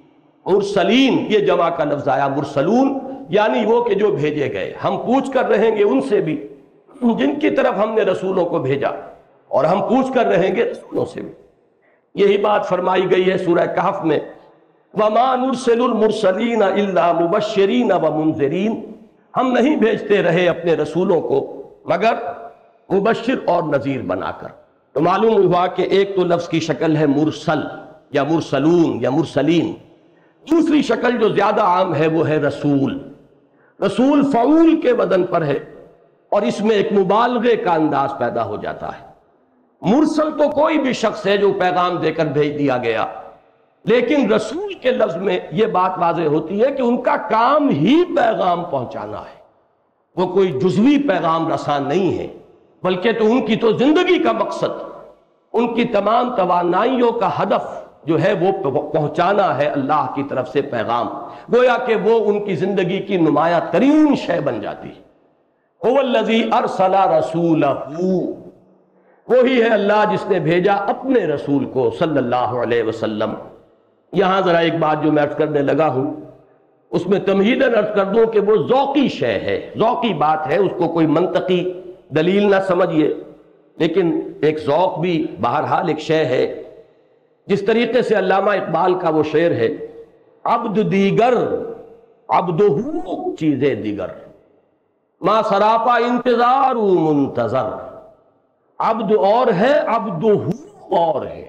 Speaker 1: مرسلین یہ جمع کا لفظ آیا، مرسلون یعنی وہ کہ جو بھیجے گئے، ہم پوچھ کر رہیں گے ان سے بھی جن کی طرف ہم نے رسولوں کو بھیجا، اور ہم پوچھ کر رہیں گے رسولوں سے بھی۔ یہی بات فرمائی گئی ہے سورہ کہف میں، وَمَا نُرْسِلُ الْمُرْسَلِينَ إِلَّا مُبَشِّرِينَ وَمُنذِرِينَ، ہم نہیں بھیجتے رہے اپنے رسولوں کو مگر مبشر اور نذیر بنا کر۔ تو معلوم ہوا کہ ایک تو لفظ کی شکل ہے مرسل یا مرسلون یا مرسلین، دوسری شکل جو زیادہ عام ہے وہ ہے رسول۔ رسول فعول کے وزن پر ہے اور اس میں ایک مبالغے کا انداز پیدا ہو جاتا ہے۔ مرسل تو کوئی بھی شخص ہے جو پیغام دے کر بھیج دیا گیا، لیکن رسول کے لفظ میں یہ بات واضح ہوتی ہے کہ ان کا کام ہی پیغام پہنچانا ہے، وہ کوئی جزوی پیغام رساں نہیں ہے، بلکہ تو ان کی تو زندگی کا مقصد، ان کی تمام توانائیوں کا ہدف جو ہے وہ پہنچانا ہے اللہ کی طرف سے پیغام، گویا کہ وہ ان کی زندگی کی نمایاں ترین شے بن جاتی ہے۔ هو الذی ارسل رسولہ، وہی ہے اللہ جس نے بھیجا اپنے رسول کو صلی اللہ علیہ وسلم۔ یہاں ذرا ایک بات جو میں عرض کرنے لگا ہوں اس میں تمہیداً عرض کر دوں کہ وہ ذوقی شے ہے، ذوقی بات ہے، اس کو کوئی منطقی دلیل نہ سمجھیے، لیکن ایک ذوق بھی بہرحال ایک شے ہے۔ جس طریقے سے علامہ اقبال کا وہ شعر ہے، عبد دیگر عبدہ چیزیں دیگر، ما سراپا انتظار منتظر، عبد اور ہے عبدہ اور ہے،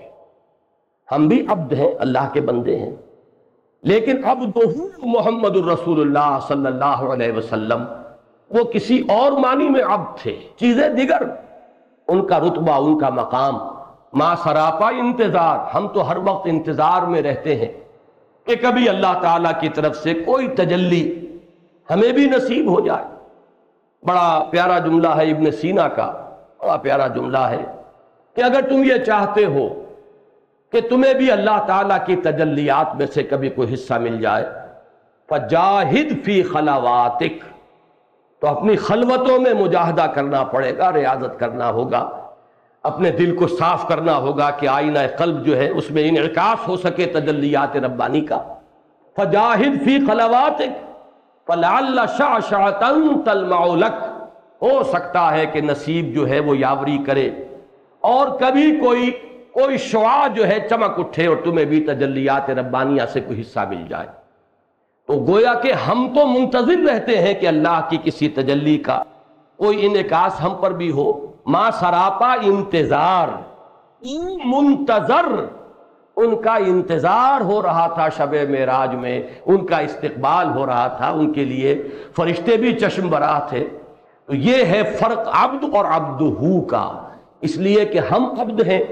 Speaker 1: ہم بھی عبد ہیں، اللہ کے بندے ہیں، لیکن عبدہ محمد الرسول اللہ صلی اللہ علیہ وسلم وہ کسی اور معنی میں عبد تھے، چیزیں دیگر، ان کا رتبہ، ان کا مقام ما سراپا انتظار، ہم تو ہر وقت انتظار میں رہتے ہیں کہ کبھی اللہ تعالیٰ کی طرف سے کوئی تجلی ہمیں بھی نصیب ہو جائے۔ بڑا پیارا جملہ ہے ابن سینا کا، بڑا پیارا جملہ ہے کہ اگر تم یہ چاہتے ہو کہ تمہیں بھی اللہ تعالیٰ کی تجلیات میں سے کبھی کوئی حصہ مل جائے، فجاہد فی خلواتک، تو اپنی خلوتوں میں مجاہدہ کرنا پڑے گا، ریاضت کرنا ہوگا، اپنے دل کو صاف کرنا ہوگا کہ آئینہ قلب جو ہے اس میں انعکاس ہو سکے تجلیات ربانی کا۔ فجاہد فی خلواتک فلعل شعشعۃ تلمع لک، ہو سکتا ہے کہ نصیب جو ہے وہ یاوری کرے اور کبھی کوئی شعاع جو ہے چمک اٹھے اور تمہیں بھی تجلیات ربانیہ سے کوئی حصہ مل جائے۔ تو گویا کہ ہم تو منتظر رہتے ہیں کہ اللہ کی کسی تجلی کا کوئی انعکاس ہم پر بھی ہو، ما سراپا انتظار، منتظر، ان کا انتظار ہو رہا تھا شب معراج میں، ان کا استقبال ہو رہا تھا، ان کے لیے فرشتے بھی چشم براہ تھے۔ تو یہ ہے فرق عبد اور عبدہ کا، اس لیے کہ ہم عبد ہیں،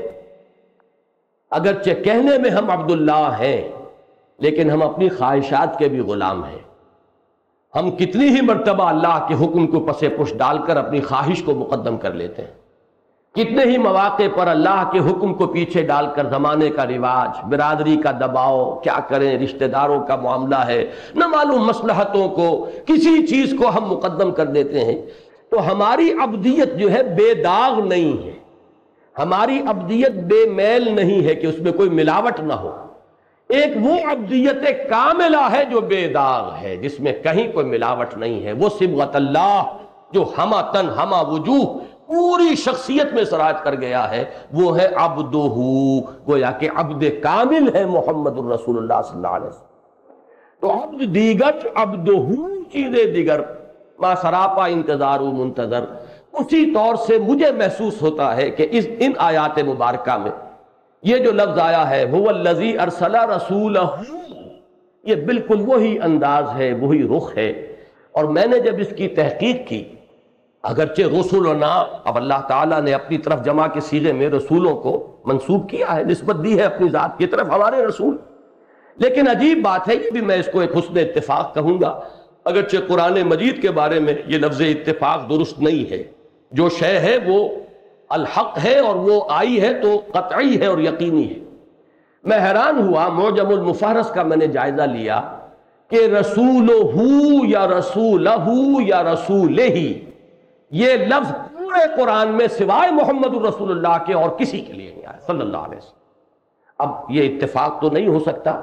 Speaker 1: اگرچہ کہنے میں ہم عبداللہ ہیں لیکن ہم اپنی خواہشات کے بھی غلام ہیں۔ ہم کتنی ہی مرتبہ اللہ کے حکم کو پس پش ڈال کر اپنی خواہش کو مقدم کر لیتے ہیں، کتنے ہی مواقع پر اللہ کے حکم کو پیچھے ڈال کر زمانے کا رواج، برادری کا دباؤ، کیا کریں، رشتہ داروں کا معاملہ ہے، نہ معلوم مصلحتوں کو، کسی چیز کو ہم مقدم کر دیتے ہیں۔ تو ہماری عبدیت جو ہے بے داغ نہیں ہے، ہماری عبدیت بے میل نہیں ہے کہ اس میں کوئی ملاوٹ نہ ہو۔ ایک وہ عبدیت کاملہ ہے جو بے داغ ہے، جس میں کہیں کوئی ملاوٹ نہیں ہے، وہ صبغت اللہ جو ہمہ تن ہمہ وجوہ پوری شخصیت میں سراج کر گیا ہے، وہ ہے عبدہ، گویا کہ عبد کامل ہے محمد الرسول اللہ صلی اللہ علیہ وسلم۔ تو عبد دیگر عبدہ چیزیں دیگر، ما سراپا انتظار و منتظر، اسی طور سے مجھے محسوس ہوتا ہے کہ ان آیات مبارکہ میں یہ جو لفظ آیا ہے هو الذی ارسل رسولہ، یہ بالکل وہی انداز ہے، وہی رخ ہے۔ اور میں نے جب اس کی تحقیق کی، اگرچہ رسولنا، اب اللہ تعالیٰ نے اپنی طرف جمع کے صیغے میں رسولوں کو منسوب کیا ہے، نسبت دی ہے اپنی ذات کی طرف، ہمارے رسول، لیکن عجیب بات ہے، یہ بھی میں اس کو ایک حسن اتفاق کہوں گا، اگرچہ قرآن مجید کے بارے میں یہ لفظ اتفاق درست نہیں ہے، جو شے ہے وہ الحق ہے اور وہ آئی ہے تو قطعی ہے اور یقینی ہے۔ میں حیران ہوا، معجم المفہرس کا میں نے جائزہ لیا کہ رسولہ یا رسولہ یا رسولہ، یہ لفظ پورے قرآن میں سوائے محمد الرسول اللہ کے اور کسی کے لیے نہیں آیا صلی اللہ علیہ وسلم۔ اب یہ اتفاق تو نہیں ہو سکتا،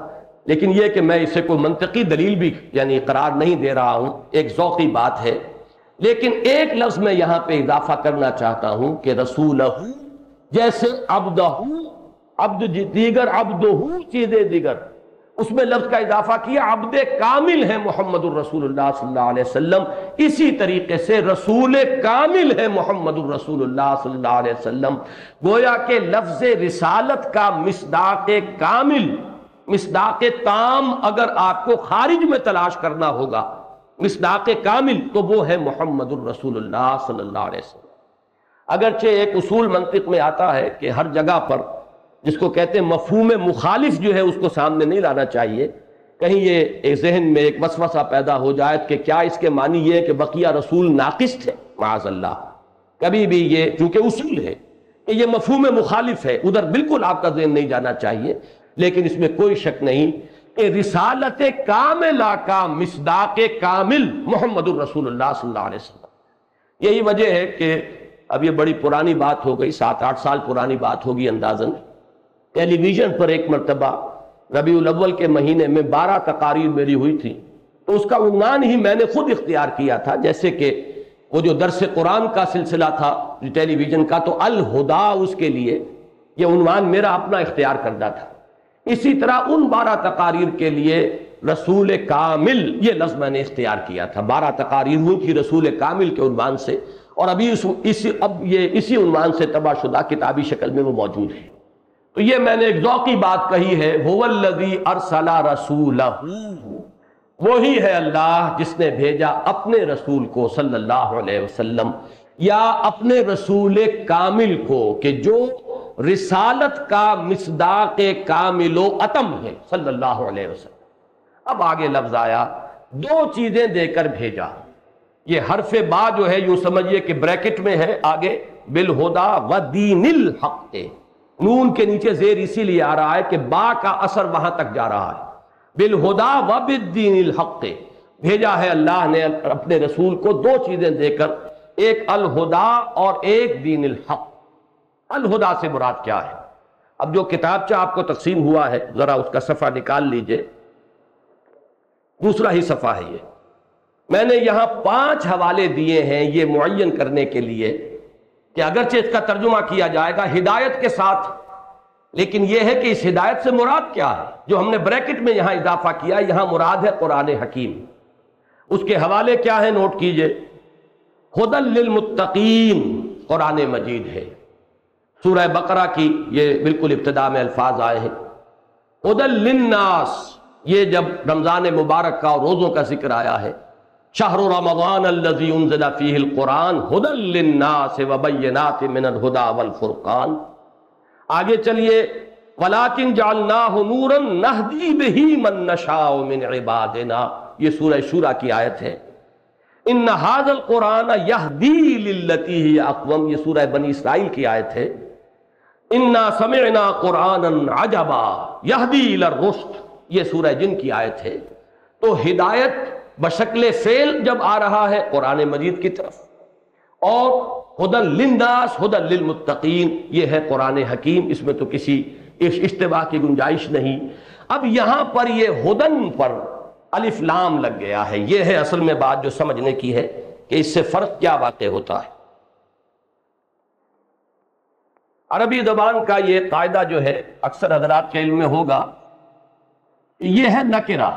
Speaker 1: لیکن یہ کہ میں اسے کوئی منطقی دلیل بھی یعنی قرار نہیں دے رہا ہوں، ایک ذوقی بات ہے۔ لیکن ایک لفظ میں یہاں پہ اضافہ کرنا چاہتا ہوں کہ رسولہ، جیسے عبدہ، عبد دیگر، عبدہ چیزیں دیگر، اس میں لفظ کا اضافہ کیا، عبد کامل ہے محمد الرسول اللہ صلی اللہ علیہ وسلم، اسی طریقے سے رسول کامل ہے محمد الرسول اللہ صلی اللہ علیہ وسلم۔ گویا کہ لفظ رسالت کا مصداق کامل، مصداق تام اگر آپ کو خارج میں تلاش کرنا ہوگا، مصداق کامل، تو وہ ہے محمد الرسول اللہ صلی اللہ علیہ وسلم۔ اگرچہ ایک اصول منطق میں آتا ہے کہ ہر جگہ پر جس کو کہتے ہیں مفہوم مخالف جو ہے اس کو سامنے نہیں لانا چاہیے، کہیں یہ ایک ذہن میں ایک وسوسہ پیدا ہو جائے کہ کیا اس کے معنی یہ ہے کہ بقیہ رسول ناقص تھے، معاذ اللہ۔ کبھی بھی یہ چونکہ اصول ہے کہ یہ مفہوم مخالف ہے، ادھر بالکل آپ کا ذہن نہیں جانا چاہیے، لیکن اس میں کوئی شک نہیں کہ رسالت کاملہ کا مصداق کامل محمد الرسول اللہ صلی اللہ علیہ وسلم۔ یہی وجہ ہے کہ اب یہ بڑی پرانی بات ہو گئی، 7-8 سال پرانی بات ہوگی اندازاً، ٹیلی ویژن پر ایک مرتبہ ربیع الاول کے مہینے میں 12 تقاریر میری ہوئی تھی، تو اس کا عنوان ہی میں نے خود اختیار کیا تھا، جیسے کہ وہ جو درس قرآن کا سلسلہ تھا ٹیلی ویژن کا، تو الہدا اس کے لیے یہ عنوان میرا اپنا اختیار کردہ تھا۔ اسی طرح ان 12 تقاریر کے لیے رسول کامل یہ لفظ میں نے اختیار کیا تھا۔ 12 تقاریر ہوئی تھی رسول کامل کے عنوان سے، اور ابھی اسی عنوان سے طبع شدہ کتابی شکل میں وہ موجود ہے۔ تو یہ میں نے ایک ذوقی بات کہی ہے، هو الذی ارسل رسولہ، وہی ہے اللہ جس نے بھیجا اپنے رسول کو صلی اللہ علیہ وسلم، یا اپنے رسول کامل کو کہ جو رسالت کا مصداق کامل و اتم ہے صلی اللہ علیہ وسلم۔ اب آگے لفظ آیا، 2 چیزیں دے کر بھیجا۔ یہ حرف با جو ہے یوں سمجھئے کہ بریکٹ میں ہے آگے، بالہدا ودین الحق، نون کے نیچے زیر اسی لیے آ رہا ہے کہ با کا اثر وہاں تک جا رہا ہے، بالہدا وبالدین الحق، بھیجا ہے اللہ نے اپنے رسول کو 2 چیزیں دے کر، ایک الہدا اور ایک دین الحق۔ الہدا سے مراد کیا ہے؟ اب جو کتابچہ آپ کو تقسیم ہوا ہے ذرا اس کا صفحہ نکال لیجئے، دوسرا ہی صفحہ ہے یہ۔ میں نے یہاں 5 حوالے دیے ہیں یہ معین کرنے کے لیے کہ اگرچہ اس کا ترجمہ کیا جائے گا ہدایت کے ساتھ، لیکن یہ ہے کہ اس ہدایت سے مراد کیا ہے۔ جو ہم نے بریکٹ میں یہاں اضافہ کیا، یہاں مراد ہے قرآن حکیم۔ اس کے حوالے کیا ہیں نوٹ کیجئے، ہدی للمتقین قرآن مجید ہے، سورہ بقرہ کی یہ بالکل ابتدا میں الفاظ آئے ہیں۔ ہدی للناس، یہ جب رمضان مبارک کا اور روزوں کا ذکر آیا ہے، شہر رمضان الذی انزل فیہ القرآن ہدی للناس وبینات من الہدی والفرقان۔ آگے چلیے، وَلَٰكِنْ جَعَلْنَاهُ نُورًا نَهْدِي بِهِ مَن نَّشَاءُ مِنْ عِبَادِنَا، یہ سورہ شورى کی آیت ہے۔ إِنَّ هَٰذَا الْقُرْآنَ يَهْدِي لِلَّتِي هِيَ أَقْوَمُ، یہ سورہ بنی اسرائیل کی آیت ہے۔ إِنَّا سَمِعْنَا قُرْآنًا عَجَبًا يَهْدِي إِلَى الرُّشْدِ، یہ سورہ جن کی آیت ہے۔ تو ہدایت بشکل فعل جب آ رہا ہے قرآن مجید کی طرف، اور ہدی للناس ہدی للمتقین یہ ہے قرآن حکیم، اس میں تو کسی اشتباہ کی گنجائش نہیں۔ اب یہاں پر یہ ہدن پر الف لام لگ گیا ہے، یہ ہے اصل میں بات جو سمجھنے کی ہے کہ اس سے فرق کیا واقع ہوتا ہے۔ عربی زبان کا یہ قاعدہ جو ہے اکثر حضرات کے علم میں ہوگا، یہ ہے نکرہ،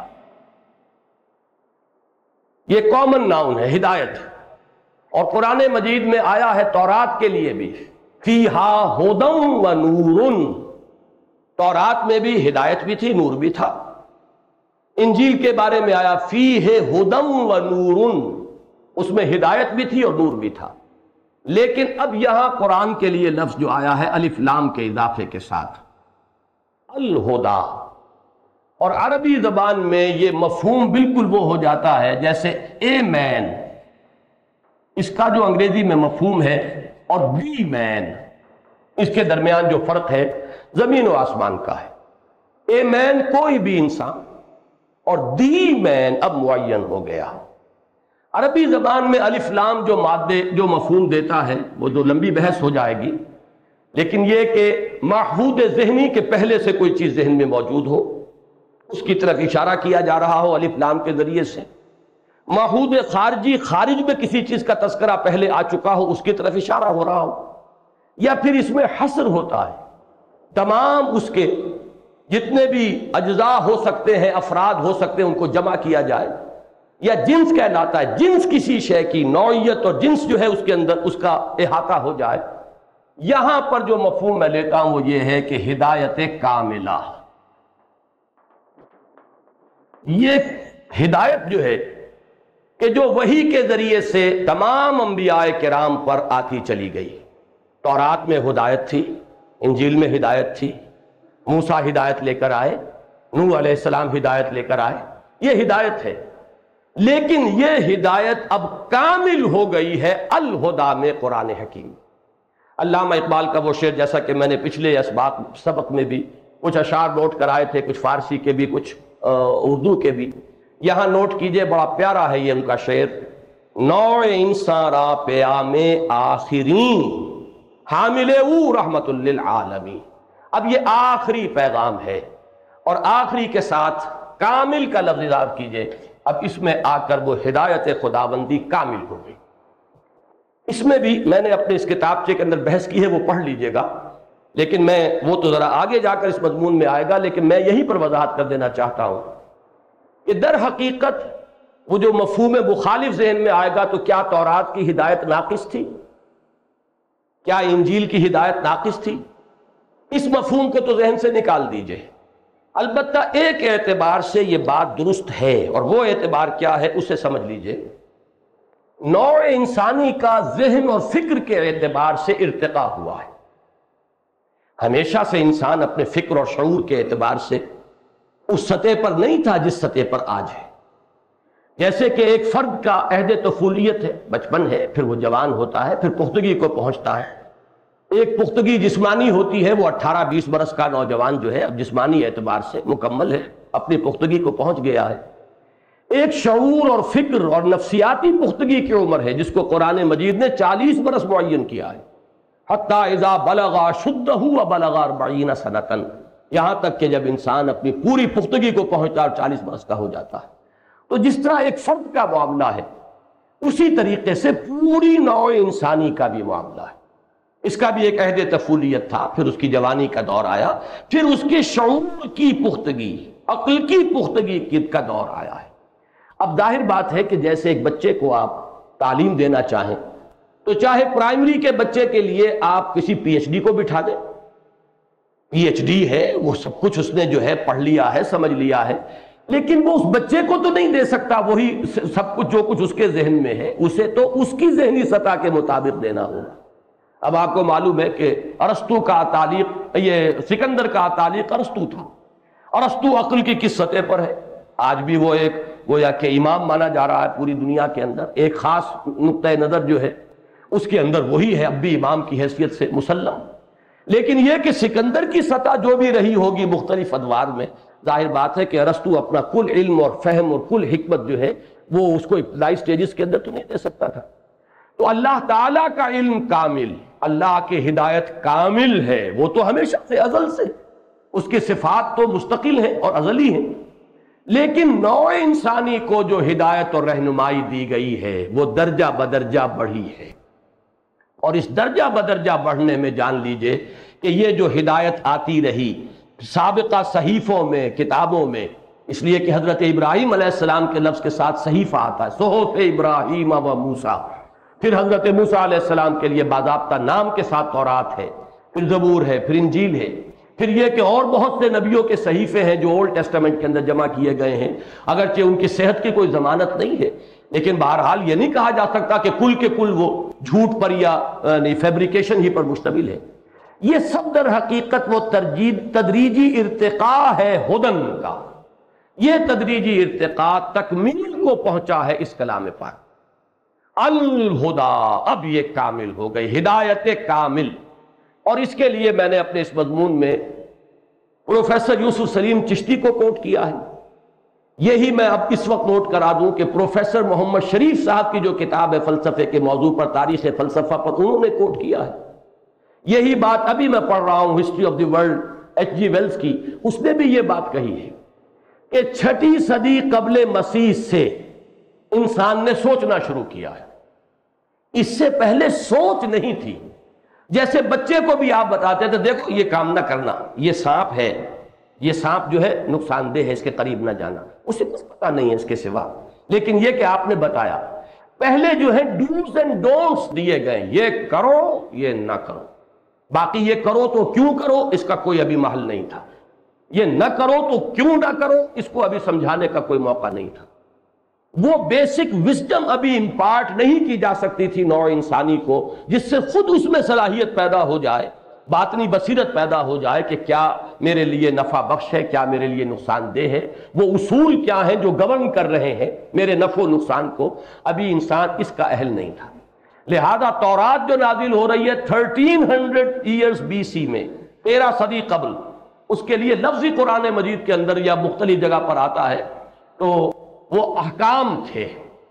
Speaker 1: یہ کامن ناؤن ہے ہدایت، اور قرآن مجید میں آیا ہے تورات کے لیے بھی، فیہا ہدی و نور، تورات میں بھی ہدایت بھی تھی، نور بھی تھا۔ انجیل کے بارے میں آیا فیہ ہدی و نور، اس میں ہدایت بھی تھی اور نور بھی تھا۔ لیکن اب یہاں قرآن کے لیے لفظ جو آیا ہے الف لام کے اضافے کے ساتھ، الہدا، اور عربی زبان میں یہ مفہوم بالکل وہ ہو جاتا ہے جیسے اے مین، اس کا جو انگریزی میں مفہوم ہے، اور دی مین، اس کے درمیان جو فرق ہے زمین و آسمان کا ہے۔ اے مین کوئی بھی انسان، اور دی مین اب معین ہو گیا۔ عربی زبان میں الف لام جو مادے جو مفہوم دیتا ہے وہ تو لمبی بحث ہو جائے گی، لیکن یہ کہ محفوظ ذہنی کے پہلے سے کوئی چیز ذہن میں موجود ہو، اس کی طرف اشارہ کیا جا رہا ہو الف لام کے ذریعے سے، معہود خارجی، خارج میں کسی چیز کا تذکرہ پہلے آ چکا ہو اس کی طرف اشارہ ہو رہا ہو، یا پھر اس میں حصر ہوتا ہے، تمام اس کے جتنے بھی اجزاء ہو سکتے ہیں، افراد ہو سکتے ہیں، ان کو جمع کیا جائے، یا جنس کہلاتا ہے، جنس کسی شے کی نوعیت اور جنس جو ہے اس کے اندر اس کا احاطہ ہو جائے۔ یہاں پر جو مفہوم میں لیتا ہوں وہ یہ ہے کہ ہدایت کاملہ، یہ ہدایت جو ہے کہ جو وحی کے ذریعے سے تمام انبیاء کرام پر آتی چلی گئی۔ تورات میں ہدایت تھی، انجیل میں ہدایت تھی، موسیٰ ہدایت لے کر آئے، نوح علیہ السلام ہدایت لے کر آئے، یہ ہدایت ہے، لیکن یہ ہدایت اب کامل ہو گئی ہے الہدا میں، قرآن حکیم۔ علامہ اقبال کا وہ شعر، جیسا کہ میں نے پچھلے سبق میں بھی کچھ اشعار نوٹ کرائے تھے، کچھ فارسی کے بھی کچھ اردو کے بھی، یہاں نوٹ کیجئے، بڑا پیارا ہے یہ ان کا شعر۔ نوع انسان را پیام آخرین، حامل او رحمت للعالمین۔ اب یہ آخری پیغام ہے، اور آخری کے ساتھ کامل کا لفظ اضافہ کیجئے، اب اس میں آ کر وہ ہدایت خداوندی کامل ہو گئی۔ اس میں بھی میں نے اپنے اس کتابچے کے اندر بحث کی ہے، وہ پڑھ لیجئے گا، لیکن میں وہ تو ذرا آگے جا کر اس مضمون میں آئے گا، لیکن میں یہیں پر وضاحت کر دینا چاہتا ہوں کہ در حقیقت وہ جو مفہوم مخالف ذہن میں آئے گا، تو کیا تورات کی ہدایت ناقص تھی؟ کیا انجیل کی ہدایت ناقص تھی؟ اس مفہوم کو تو ذہن سے نکال دیجئے۔ البتہ ایک اعتبار سے یہ بات درست ہے، اور وہ اعتبار کیا ہے اسے سمجھ لیجئے۔ نوع انسانی کا ذہن اور فکر کے اعتبار سے ارتقاء ہوا ہے۔ ہمیشہ سے انسان اپنے فکر اور شعور کے اعتبار سے اس سطح پر نہیں تھا جس سطح پر آج ہے۔ جیسے کہ ایک فرد کا عہد طفولیت ہے، بچپن ہے، پھر وہ جوان ہوتا ہے، پھر پختگی کو پہنچتا ہے۔ ایک پختگی جسمانی ہوتی ہے، وہ 18-20 برس کا نوجوان جو ہے اب جسمانی اعتبار سے مکمل ہے، اپنی پختگی کو پہنچ گیا ہے۔ ایک شعور اور فکر اور نفسیاتی پختگی کی عمر ہے، جس کو قرآن مجید نے 40 برس معین کیا ہے، حتی اذا بلغ شدہ وبلغ 40 سنۃ، یہاں تک کہ جب انسان اپنی پوری پختگی کو پہنچتا اور 40 برس کا ہو جاتا ہے۔ تو جس طرح ایک فرد کا معاملہ ہے، اسی طریقے سے پوری نوع انسانی کا بھی معاملہ ہے۔ اس کا بھی ایک عہد طفولیت تھا، پھر اس کی جوانی کا دور آیا، پھر اس کے شعور کی پختگی، عقل کی پختگی کا دور آیا ہے۔ اب ظاہر بات ہے کہ جیسے ایک بچے کو آپ تعلیم دینا چاہیں، تو چاہے پرائمری کے بچے کے لیے آپ کسی پی ایچ ڈی کو بٹھا دیں، پی ایچ ڈی ہے، وہ سب کچھ اس نے جو ہے پڑھ لیا ہے، سمجھ لیا ہے، لیکن وہ اس بچے کو تو نہیں دے سکتا وہی سب کچھ جو کچھ اس کے ذہن میں ہے، اسے تو اس کی ذہنی سطح کے مطابق دینا ہوگا۔ اب آپ کو معلوم ہے کہ ارسطو کا تعلیق، یہ سکندر کا تعلیق ارسطو تھا۔ ارسطو عقل کی کس سطح پر ہے؟ آج بھی وہ ایک گویا کہ امام مانا جا رہا ہے پوری دنیا کے اندر، ایک خاص نقطہ نظر جو ہے اس کے اندر وہی ہے، اب بھی امام کی حیثیت سے مسلم۔ لیکن یہ کہ سکندر کی سطح جو بھی رہی ہوگی مختلف ادوار میں، ظاہر بات ہے کہ ارسطو اپنا کل علم اور فہم اور کل حکمت جو ہے وہ اس کو ابتدائی سٹیجز کے اندر تو نہیں دے سکتا تھا۔ تو اللہ تعالیٰ کا علم کامل، اللہ کی ہدایت کامل ہے، وہ تو ہمیشہ سے ازل سے، اس کی صفات تو مستقل ہیں اور ازلی ہیں، لیکن نوع انسانی کو جو ہدایت اور رہنمائی دی گئی ہے وہ درجہ بدرجہ بڑھی ہے۔ اور اس درجہ بدرجہ بڑھنے میں جان لیجئے کہ یہ جو ہدایت آتی رہی سابقہ صحیفوں میں، کتابوں میں، اس لیے کہ حضرت ابراہیم علیہ السلام کے لفظ کے ساتھ صحیفہ آتا ہے، صحف ابراہیم و موسیٰ، پھر حضرت موسیٰ علیہ السلام کے لیے باضابطہ نام کے ساتھ تورات ہے، پھر زبور ہے، پھر انجیل ہے، پھر یہ کہ اور بہت سے نبیوں کے صحیفے ہیں جو اولڈ ٹیسٹامنٹ کے اندر جمع کیے گئے ہیں، اگرچہ ان کی صحت کی کوئی ضمانت نہیں ہے، لیکن بہرحال یہ نہیں کہا جا سکتا کہ کل کے کل وہ جھوٹ پر یا فیبریکیشن ہی پر مشتمل ہے۔ یہ سب در حقیقت وہ تدریجی ارتقاء ہے ہدن کا، یہ تدریجی ارتقاء تکمیل کو پہنچا ہے اس کلام پاک۔ الہدا، اب یہ کامل ہو گئی، ہدایت کامل۔ اور اس کے لیے میں نے اپنے اس مضمون میں پروفیسر یوسف سلیم چشتی کو کوٹ کیا ہے۔ یہی میں اب اس وقت نوٹ کرا دوں کہ پروفیسر محمد شریف صاحب کی جو کتاب ہے فلسفے کے موضوع پر، تاریخ فلسفہ پر، انہوں نے کوٹ کیا ہے۔ یہی بات ابھی میں پڑھ رہا ہوں history of the world H G Wells کی، اس نے بھی یہ بات کہی ہے کہ 6 صدی قبل مسیح سے انسان نے سوچنا شروع کیا ہے. اس سے پہلے سوچ نہیں تھی. جیسے بچے کو بھی آپ بتاتے تھے دیکھو یہ کام نہ کرنا، یہ سانپ ہے، یہ سانپ جو ہے نقصان دہ ہے، اس کے قریب نہ جانا، اسے کچھ پتا نہیں ہے اس کے سوا. لیکن یہ کہ آپ نے بتایا، پہلے جو ہے ڈوز اینڈ ڈونٹس دیے گئے، یہ کرو یہ نہ کرو. باقی یہ کرو تو کیوں کرو اس کا کوئی ابھی محل نہیں تھا، یہ نہ کرو تو کیوں نہ کرو اس کو ابھی سمجھانے کا کوئی موقع نہیں تھا. وہ بیسک وزڈم ابھی امپارٹ نہیں کی جا سکتی تھی نوع انسانی کو، جس سے خود اس میں صلاحیت پیدا ہو جائے، باطنی بصیرت پیدا ہو جائے کہ کیا میرے لیے نفع بخش ہے، کیا میرے لیے نقصان دہ ہے، وہ اصول کیا ہیں جو گورن کر رہے ہیں میرے نفع و نقصان کو. ابھی انسان اس کا اہل نہیں تھا. لہذا تورات جو نازل ہو رہی ہے 1300 ایئرز BC میں، 13 صدی قبل، اس کے لیے لفظی قرآن مجید کے اندر یا مختلف جگہ پر آتا ہے تو وہ احکام تھے.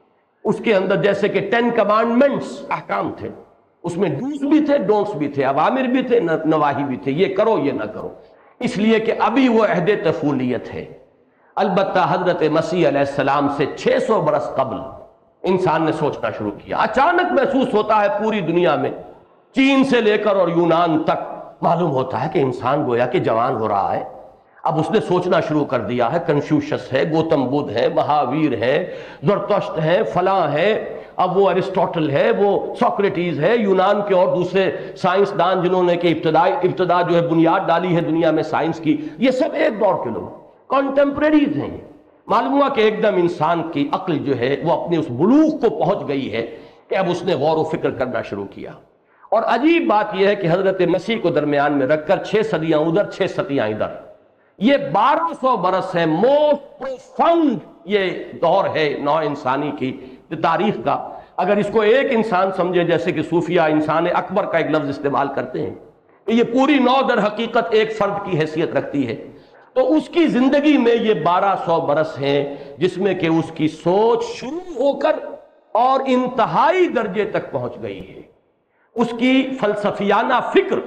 Speaker 1: اس کے اندر جیسے کہ 10 کمانڈمنٹس احکام تھے، اس میں ڈوز بھی تھے، ڈونٹس بھی تھے، اوامر بھی تھے، نواہی بھی تھے، یہ کرو یہ نہ کرو. اس لیے کہ ابھی وہ عہد طفولیت ہے. البتہ حضرت مسیح علیہ السلام سے 600 برس قبل انسان نے سوچنا شروع کیا. اچانک محسوس ہوتا ہے پوری دنیا میں، چین سے لے کر اور یونان تک معلوم ہوتا ہے کہ انسان گویا کہ جوان ہو رہا ہے. اب اس نے سوچنا شروع کر دیا ہے. کنفیوشس ہے، گوتم بدھ ہے، مہاویر ہے، زرتشت ہے، فلاں ہے، اب وہ ارسطوٹل ہے، وہ سوکریٹیز ہے، یونان کے اور دوسرے سائنسدان جنہوں نے کہ ابتدا جو ہے بنیاد ڈالی ہے دنیا میں سائنس کی، یہ سب ایک دور کے لوگ کنٹمپریریز ہیں. معلوم ہوا کہ ایک دم انسان کی عقل جو ہے وہ اپنے اس بلوغ کو پہنچ گئی ہے کہ اب اس نے غور و فکر کرنا شروع کیا. اور عجیب بات یہ ہے کہ حضرت مسیح کو درمیان میں رکھ کر 6 صدیاں ادھر 6 صدیاں ادھر، یہ 1200 برس ہے. موسٹ پروفاؤنڈ یہ دور ہے نوع انسانی کی تاریخ کا. اگر اس کو ایک انسان سمجھے، جیسے کہ صوفیہ انسان اکبر کا ایک لفظ استعمال کرتے ہیں کہ یہ پوری نوع در حقیقت ایک فرد کی حیثیت رکھتی ہے، تو اس کی زندگی میں یہ 1200 برس ہیں جس میں کہ اس کی سوچ شروع ہو کر اور انتہائی درجے تک پہنچ گئی ہے. اس کی فلسفیانہ فکر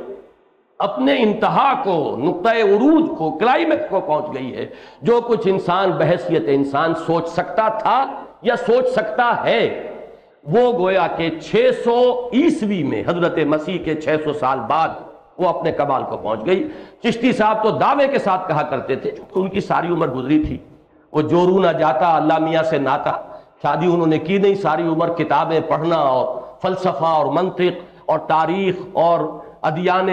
Speaker 1: اپنے انتہا کو، نقطۂ عروج کو، کلائمیکس کو پہنچ گئی ہے. جو کچھ انسان بحیثیت انسان سوچ سکتا تھا یا سوچ سکتا ہے، وہ گویا کہ 600 عیسوی میں حضرت مسیح کے 600 سال بعد وہ اپنے کمال کو پہنچ گئی. چشتی صاحب تو دعوے کے ساتھ کہا کرتے تھے، چونکہ ان کی ساری عمر گزری تھی، وہ جورو نہ جاتا اللہ میاں سے ناتا. شادی انہوں نے کی نہیں، ساری عمر کتابیں پڑھنا اور فلسفہ اور منطق اور تاریخ اور ادیان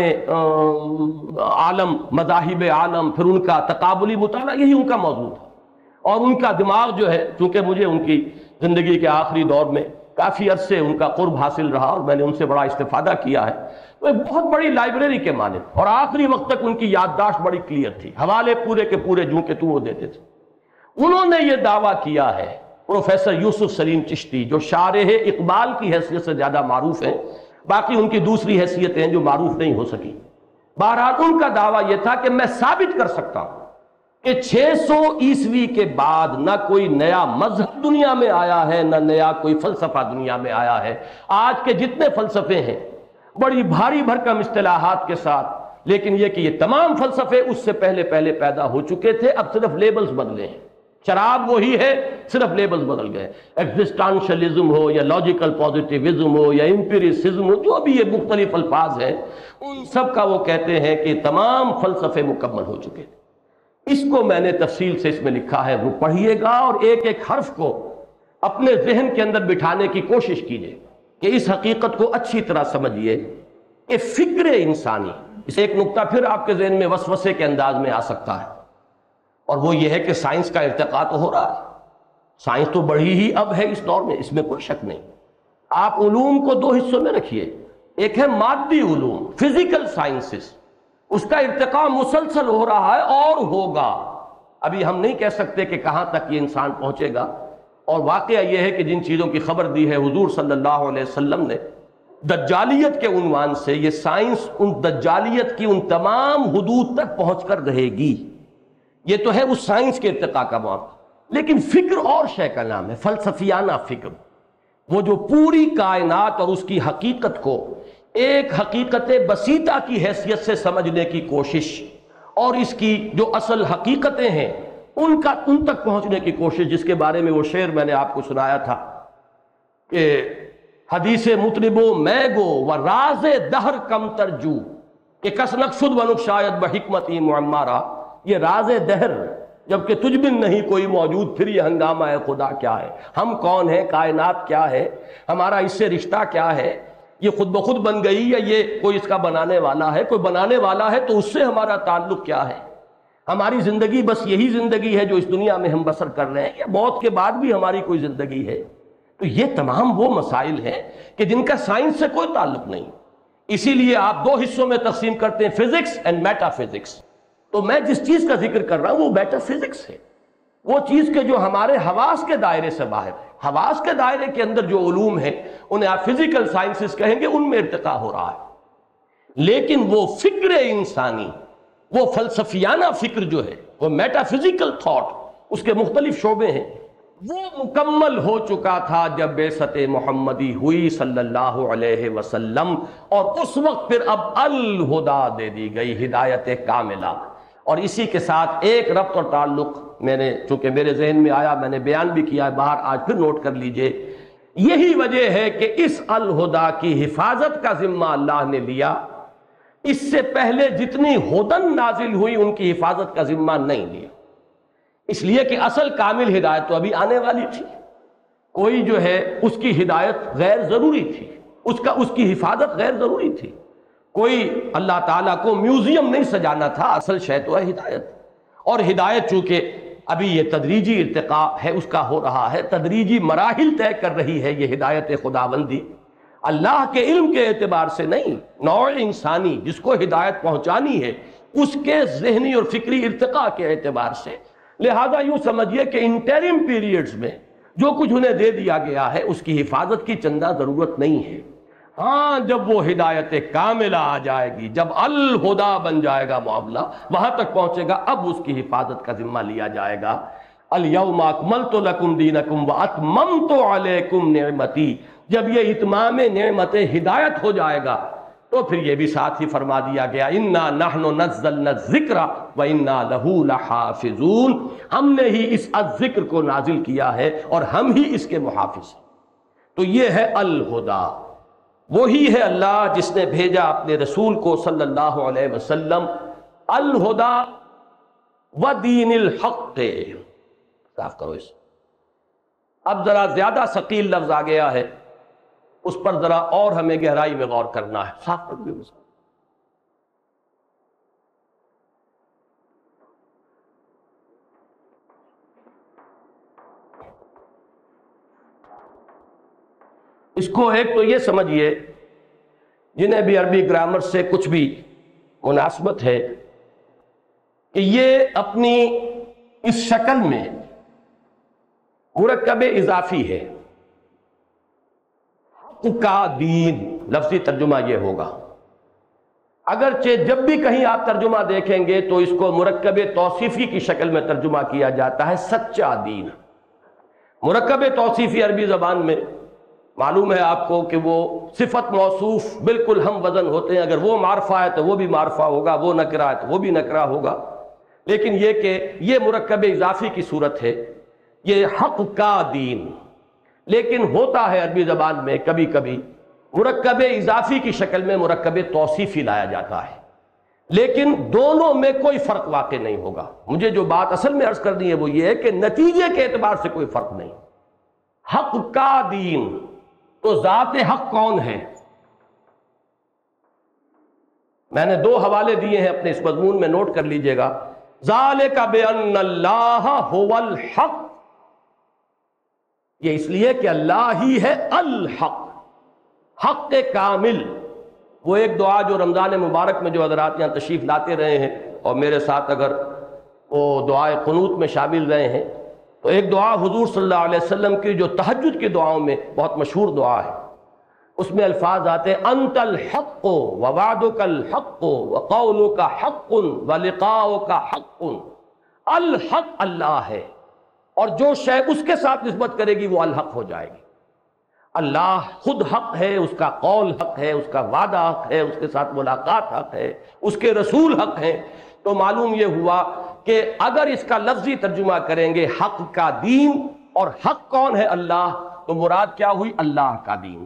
Speaker 1: عالم، مذاہب عالم، پھر ان کا تقابلی مطالعہ، یہی ان کا موضوع تھا. اور ان کا دماغ جو ہے، چونکہ مجھے ان کی زندگی کے آخری دور میں کافی عرصے ان کا قرب حاصل رہا اور میں نے ان سے بڑا استفادہ کیا ہے، تو ایک بہت بڑی لائبریری کے مانند، اور آخری وقت تک ان کی یادداشت بڑی کلیئر تھی، حوالے پورے کے پورے جوں کے توں وہ دیتے تھے. انہوں نے یہ دعویٰ کیا ہے، پروفیسر یوسف سلیم چشتی، جو شارح اقبال کی حیثیت سے زیادہ معروف ہیں، باقی ان کی دوسری حیثیتیں ہیں جو معروف نہیں ہو سکی. بہرحال ان کا دعویٰ یہ تھا کہ میں ثابت کر سکتا ہوں کہ 600 عیسوی کے بعد نہ کوئی نیا مذہب دنیا میں آیا ہے، نہ نیا کوئی فلسفہ دنیا میں آیا ہے. آج کے جتنے فلسفے ہیں بڑی بھاری بھرکم اصطلاحات کے ساتھ، لیکن یہ کہ یہ تمام فلسفے اس سے پہلے پیدا ہو چکے تھے، اب صرف لیبلز بدلے ہیں. شراب وہی ہے، صرف لیبلز بدل گئے. ایگزسٹانشلزم ہو یا لاجیکل پوزیٹیوزم ہو یا امپیریسزم ہو، جو بھی یہ مختلف الفاظ ہیں، ان سب کا وہ کہتے ہیں کہ تمام فلسفے مکمل ہو چکے تھے. اس کو میں نے تفصیل سے اس میں لکھا ہے، وہ پڑھیے گا اور ایک ایک حرف کو اپنے ذہن کے اندر بٹھانے کی کوشش کیجیے کہ اس حقیقت کو اچھی طرح سمجھیے کہ فکر انسانی، اس ایک نقطہ پھر آپ کے ذہن میں وسوسے کے انداز میں آ سکتا ہے، اور وہ یہ ہے کہ سائنس کا ارتقاء تو ہو رہا ہے. سائنس تو بڑھی ہی اب ہے اس دور میں، اس میں کوئی شک نہیں. آپ علوم کو 2 حصوں میں رکھیے، ایک ہے مادی علوم، فزیکل سائنسز، اس کا ارتقاء مسلسل ہو رہا ہے اور ہوگا. ابھی ہم نہیں کہہ سکتے کہ کہاں تک یہ انسان پہنچے گا. اور واقعہ یہ ہے کہ جن چیزوں کی خبر دی ہے حضور صلی اللہ علیہ وسلم نے، دجالیت کے عنوان سے، یہ سائنس ان دجالیت کی ان تمام حدود تک پہنچ کر رہے گی. یہ تو ہے اس سائنس کے ارتقاء کا معاملہ. لیکن فکر اور شے کا نام ہے، فلسفیانہ فکر، وہ جو پوری کائنات اور اس کی حقیقت کو ایک حقیقت بسیطہ کی حیثیت سے سمجھنے کی کوشش، اور اس کی جو اصل حقیقتیں ہیں ان تک پہنچنے کی کوشش، جس کے بارے میں وہ شعر میں نے آپ کو سنایا تھا کہ حدیث مطربو میں گو و راز دہر کم ترجو کہ کس نقشد و نقشایت بحکمتی معمارہ، یہ راز دہر جبکہ تجھ بن نہیں کوئی موجود، پھر یہ ہنگامہ خدا کیا ہے، ہم کون ہیں، کائنات کیا ہے، ہمارا اس سے رشتہ کیا ہے، یہ خود بخود بن گئی یا یہ کوئی اس کا بنانے والا ہے، کوئی بنانے والا ہے تو اس سے ہمارا تعلق کیا ہے، ہماری زندگی بس یہی زندگی ہے جو اس دنیا میں ہم بسر کر رہے ہیں، یا موت کے بعد بھی ہماری کوئی زندگی ہے؟ تو یہ تمام وہ مسائل ہیں کہ جن کا سائنس سے کوئی تعلق نہیں۔ اسی لیے آپ دو حصوں میں تقسیم کرتے ہیں، فزکس اینڈ میٹا فزکس۔ تو میں جس چیز کا ذکر کر رہا ہوں وہ میٹا فزکس ہے، وہ چیز کے جو ہمارے حواس کے دائرے سے باہر ہے۔ حواس کے دائرے کے اندر جو علوم ہیں انہیں آپ فزیکل سائنسز کہیں گے، ان میں ارتقاء ہو رہا ہے، لیکن وہ فکر انسانی، وہ فلسفیانہ فکر جو ہے، وہ میٹا فزیکل تھاٹ، اس کے مختلف شعبے ہیں، وہ مکمل ہو چکا تھا جب بعثت محمدی ہوئی صلی اللہ علیہ وسلم، اور اس وقت پھر اب الہدا دے دی گئی، ہدایت کاملہ۔ اور اسی کے ساتھ ایک ربط اور تعلق میں نے، چونکہ میرے ذہن میں آیا، میں نے بیان بھی کیا ہے باہر، آج پھر نوٹ کر لیجئے، یہی وجہ ہے کہ اس الہدا کی حفاظت کا ذمہ اللہ نے لیا، اس سے پہلے جتنی ہدن نازل ہوئی ان کی حفاظت کا ذمہ نہیں لیا، اس لیے کہ اصل کامل ہدایت تو ابھی آنے والی تھی، کوئی جو ہے اس کی ہدایت غیر ضروری تھی، اس کی حفاظت غیر ضروری تھی، کوئی اللہ تعالیٰ کو میوزیم نہیں سجانا تھا، اصل شے تو ہے ہدایت، اور ہدایت چونکہ ابھی یہ تدریجی ارتقاء ہے، اس کا ہو رہا ہے، تدریجی مراحل طے کر رہی ہے یہ ہدایت خداوندی، اللہ کے علم کے اعتبار سے نہیں، نوع انسانی جس کو ہدایت پہنچانی ہے اس کے ذہنی اور فکری ارتقاء کے اعتبار سے۔ لہذا یوں سمجھیے کہ انٹرم پیریڈز میں جو کچھ انہیں دے دیا گیا ہے اس کی حفاظت کی چندہ ضرورت نہیں ہے۔ ہاں جب وہ ہدایت کاملہ آ جائے گی، جب الہدا بن جائے گا معاملہ، وہاں تک پہنچے گا، اب اس کی حفاظت کا ذمہ لیا جائے گا۔ الیوم اکملت لکم دینکم واتممت علیکم نعمتی، جب یہ اتمام نعمت ہدایت ہو جائے گا تو پھر یہ بھی ساتھ ہی فرما دیا گیا، انا نحن نزلنا الذکر وانا لہ لحافظون، ہم نے ہی اس الذکر کو نازل کیا ہے اور ہم ہی اس کے محافظ ہیں۔ تو یہ ہے الہدا، وہی ہے اللہ جس نے بھیجا اپنے رسول کو صلی اللہ علیہ وسلم الہدا و دین الحق۔ صاف کرو اس، اب ذرا زیادہ ثقیل لفظ آ گیا ہے، اس پر ذرا اور ہمیں گہرائی میں غور کرنا ہے۔ صاف کر دو اس، اس کو ایک تو یہ سمجھیے جنہیں بھی عربی گرامر سے کچھ بھی مناسبت ہے کہ یہ اپنی اس شکل میں مرکب اضافی ہے، حق کا دین، لفظی ترجمہ یہ ہوگا، اگرچہ جب بھی کہیں آپ ترجمہ دیکھیں گے تو اس کو مرکب توصیفی کی شکل میں ترجمہ کیا جاتا ہے، سچا دین۔ مرکب توصیفی عربی زبان میں معلوم ہے آپ کو کہ وہ صفت موصوف بالکل ہم وزن ہوتے ہیں، اگر وہ معرفہ ہے تو وہ بھی معرفہ ہوگا، وہ نکرہ ہے تو وہ بھی نکرہ ہوگا، لیکن یہ کہ یہ مرکب اضافی کی صورت ہے، یہ حق کا دین۔ لیکن ہوتا ہے عربی زبان میں کبھی کبھی مرکب اضافی کی شکل میں مرکب توصیفی لایا جاتا ہے، لیکن دونوں میں کوئی فرق واقع نہیں ہوگا۔ مجھے جو بات اصل میں عرض کرنی ہے وہ یہ ہے کہ نتیجے کے اعتبار سے کوئی فرق نہیں۔ حق کا دین تو ذات حق کون ہے؟ میں نے دو حوالے دیے ہیں اپنے اس مضمون میں، نوٹ کر لیجئے گا۔ ذالک بأن اللہ هو الحق، یہ اس لیے کہ اللہ ہی ہے الحق، حق کامل۔ وہ ایک دعا جو رمضان مبارک میں جو حضرات یہاں تشریف لاتے رہے ہیں اور میرے ساتھ اگر وہ دعائے قنوت میں شامل رہے ہیں تو ایک دعا حضور صلی اللہ علیہ وسلم کی جو تہجد کی دعاؤں میں بہت مشہور دعا ہے، اس میں الفاظ آتے ہیں انت الحق ووعدک الحق وقولک حق ولقاؤک حق۔ الحق اللہ ہے، اور جو شے اس کے ساتھ نسبت کرے گی وہ الحق ہو جائے گی۔ اللہ خود حق ہے، اس کا قول حق ہے، اس کا وعدہ حق ہے، اس کے ساتھ ملاقات حق ہے، اس کے رسول حق ہیں۔ تو معلوم یہ ہوا کہ اگر اس کا لفظی ترجمہ کریں گے حق کا دین، اور حق کون ہے؟ اللہ، تو مراد کیا ہوئی؟ اللہ کا دین۔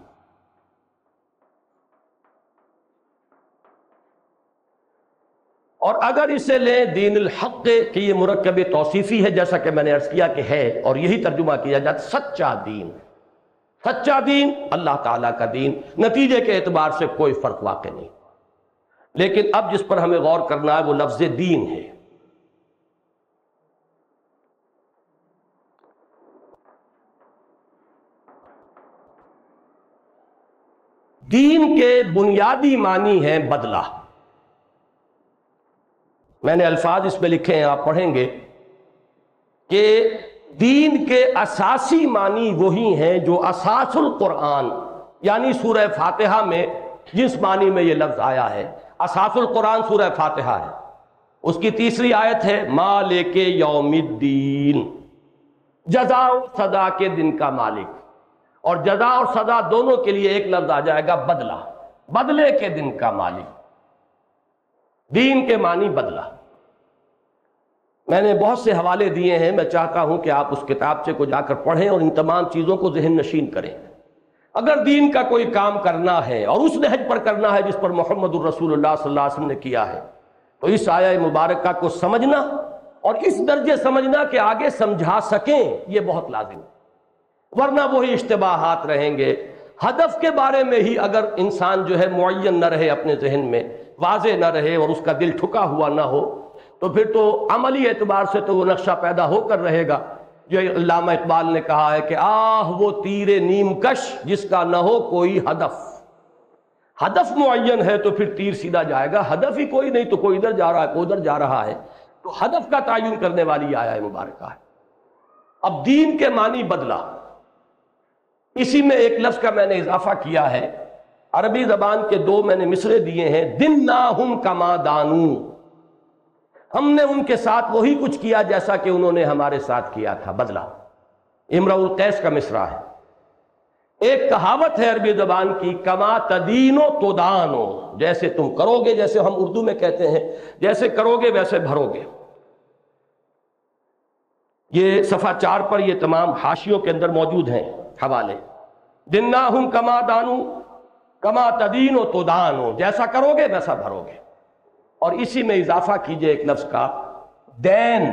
Speaker 1: اور اگر اسے لیں دین الحق کہ یہ مرکب توصیفی ہے، جیسا کہ میں نے عرض کیا کہ ہے، اور یہی ترجمہ کیا جاتا سچا دین۔ سچا دین اللہ تعالیٰ کا دین، نتیجے کے اعتبار سے کوئی فرق واقع نہیں۔ لیکن اب جس پر ہمیں غور کرنا ہے وہ لفظ دین ہے۔ دین کے بنیادی معنی ہیں بدلہ۔ میں نے الفاظ اس میں لکھے ہیں، آپ پڑھیں گے کہ دین کے اساسی معنی وہی ہیں جو اساس القرآن یعنی سورہ فاتحہ میں جس معنی میں یہ لفظ آیا ہے۔ اساس القرآن سورہ فاتحہ ہے، اس کی تیسری آیت ہے مالک یوم الدین، جزا و سزا کے دن کا مالک، اور جزا اور سزا دونوں کے لیے ایک لفظ آ جائے گا بدلہ، بدلے کے دن کا مالک۔ دین کے معنی بدلہ۔ میں نے بہت سے حوالے دیے ہیں، میں چاہتا ہوں کہ آپ اس کتابچے کو جا کر پڑھیں اور ان تمام چیزوں کو ذہن نشین کریں۔ اگر دین کا کوئی کام کرنا ہے اور اس نہج پر کرنا ہے جس پر محمد الرسول اللہ صلی اللہ علیہ وسلم نے کیا ہے، تو اس آیہ مبارکہ کو سمجھنا اور اس درجے سمجھنا کہ آگے سمجھا سکیں، یہ بہت لازم ہے، ورنہ وہی اشتباہات رہیں گے۔ ہدف کے بارے میں ہی اگر انسان جو ہے معین نہ رہے، اپنے ذہن میں واضح نہ رہے اور اس کا دل ٹھکا ہوا نہ ہو، تو پھر تو عملی اعتبار سے تو وہ نقشہ پیدا ہو کر رہے گا جو علامہ اقبال نے کہا ہے کہ آہ وہ تیر نیم کش جس کا نہ ہو کوئی ہدف۔ ہدف معین ہے تو پھر تیر سیدھا جائے گا، ہدف ہی کوئی نہیں تو کوئی ادھر جا رہا ہے کوئی ادھر جا رہا ہے، تو ہدف کا تعین کرنے والی آیہ مبارکہ ہے۔ اب دین کے معنی بدلا، اسی میں ایک لفظ کا میں نے اضافہ کیا ہے۔ عربی زبان کے دو میں نے مصرے دیے ہیں، دِنَّاهُمْ كَمَا دَانُوا، ہم نے ان کے ساتھ وہی کچھ کیا جیسا کہ انہوں نے ہمارے ساتھ کیا تھا، بدلہ۔ امرؤ القیس کا مصرع ہے۔ ایک کہاوت ہے عربی زبان کی، کما تدینو تدانو، جیسے تم کرو گے، جیسے ہم اردو میں کہتے ہیں جیسے کرو گے ویسے بھرو گے۔ یہ صفحہ 4 پر یہ تمام حاشیوں کے اندر موجود ہیں حوالے۔ دِنَّاهُمْ كَمَا دَانُوا کما تدینو تدانو، جیسا کرو گے ویسا بھرو گے۔ اور اسی میں اضافہ کیجئے ایک لفظ کا، دین۔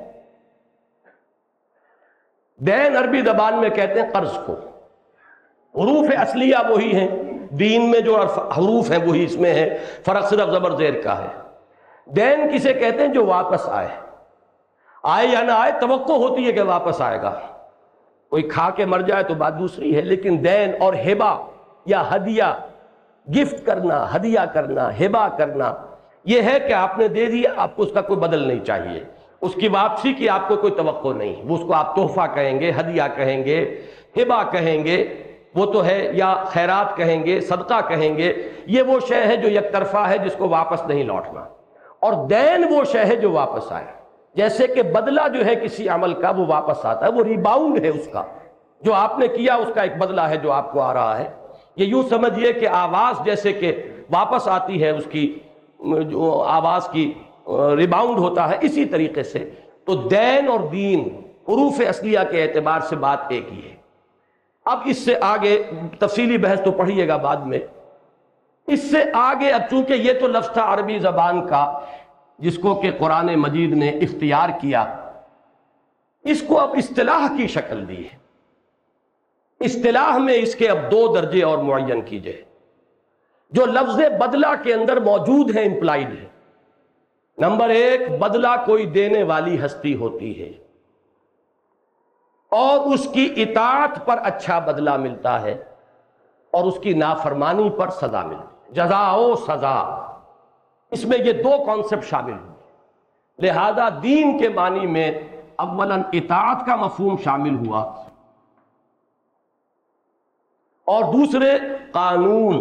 Speaker 1: دین عربی زبان میں کہتے ہیں قرض کو۔ حروف اصلیہ وہی ہیں، دین میں جو حروف ہیں وہی اس میں ہے، فرق صرف زبر زیر کا ہے۔ دین کسے کہتے ہیں؟ جو واپس آئے، آئے یا نہ آئے توقع ہوتی ہے کہ واپس آئے گا، کوئی کھا کے مر جائے تو بات دوسری ہے، لیکن دین اور ہبہ یا ہدیہ، گفٹ کرنا، ہدیہ کرنا، ہبہ کرنا، یہ ہے کہ آپ نے دے دیا، آپ کو اس کا کوئی بدل نہیں چاہیے، اس کی واپسی کی آپ کو کوئی توقع نہیں، وہ اس کو آپ تحفہ کہیں گے، ہدیہ کہیں گے، ہبہ کہیں گے، وہ تو ہے، یا خیرات کہیں گے، صدقہ کہیں گے، یہ وہ شے ہے جو یک طرفہ ہے جس کو واپس نہیں لوٹنا۔ اور دین وہ شے ہے جو واپس آئے، جیسے کہ بدلہ جو ہے کسی عمل کا وہ واپس آتا ہے، وہ ریباؤنڈ ہے اس کا، جو آپ نے کیا اس کا ایک بدلہ ہے جو آپ کو آ رہا ہے۔ یہ یوں سمجھیے کہ آواز جیسے کہ واپس آتی ہے، اس کی جو آواز کی ریباؤنڈ ہوتا ہے، اسی طریقے سے تو دین اور دین حروف اصلیہ کے اعتبار سے بات ایک ہی ہے۔ اب اس سے آگے تفصیلی بحث تو پڑھیے گا بعد میں، اس سے آگے اب چونکہ یہ تو لفظ تھا عربی زبان کا جس کو کہ قرآن مجید نے اختیار کیا، اس کو اب اصطلاح کی شکل دی ہے۔ اصطلاح میں اس کے اب 2 درجے اور معین کیجئے جو لفظ بدلہ کے اندر موجود ہیں، امپلائیڈ ہے۔ نمبر 1، بدلہ کوئی دینے والی ہستی ہوتی ہے اور اس کی اطاعت پر اچھا بدلہ ملتا ہے اور اس کی نافرمانی پر سزا ملتی ہے، جزا و سزا، اس میں یہ 2 کانسیپٹ شامل ہوئے۔ لہذا دین کے معنی میں اولاً اطاعت کا مفہوم شامل ہوا، اور دوسرے قانون،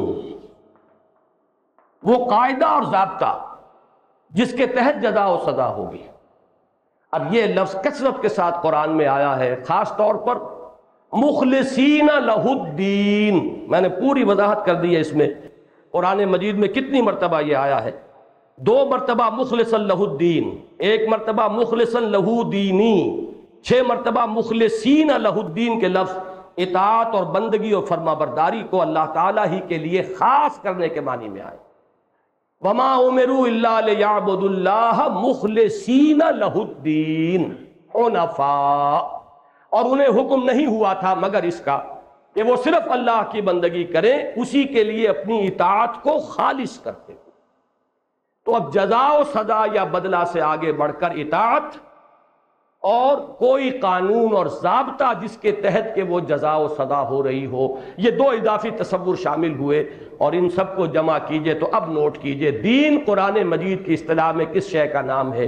Speaker 1: وہ قاعدہ اور ضابطہ جس کے تحت جزا و سزا ہوگی۔ اب یہ لفظ کثرت کے ساتھ قرآن میں آیا ہے، خاص طور پر مخلصین لہ الدین، میں نے پوری وضاحت کر دی ہے اس میں، قرآن مجید میں کتنی مرتبہ یہ آیا ہے 2 مرتبہ مخلصا لہ الدین، 1 مرتبہ مخلصا لہ دینی، 6 مرتبہ مخلصین لہ الدین کے لفظ اطاعت اور بندگی اور فرما برداری کو اللہ تعالیٰ ہی کے لیے خاص کرنے کے معنی میں آئے۔ وما امروا الا ليعبدوا الله مخلصین لہ الدین حنفاء، اور انہیں حکم نہیں ہوا تھا مگر اس کا کہ وہ صرف اللہ کی بندگی کریں، اسی کے لیے اپنی اطاعت کو خالص کرتے ہیں۔ تو اب جزا و سزا یا بدلہ سے آگے بڑھ کر اطاعت اور کوئی قانون اور ضابطہ جس کے تحت کہ وہ جزا و سزا ہو رہی ہو، یہ 2 اضافی تصور شامل ہوئے، اور ان سب کو جمع کیجئے تو اب نوٹ کیجئے دین قرآن مجید کی اصطلاح میں کس شے کا نام ہے؟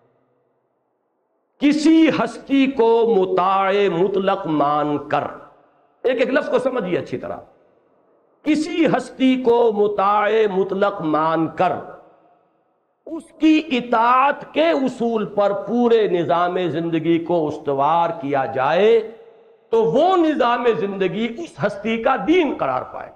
Speaker 1: کسی ہستی کو مطاع مطلق مان کر، ایک لفظ کو سمجھیے اچھی طرح، کسی ہستی کو مطاع مطلق مان کر اس کی اطاعت کے اصول پر پورے نظام زندگی کو استوار کیا جائے تو وہ نظام زندگی اس ہستی کا دین قرار پائے۔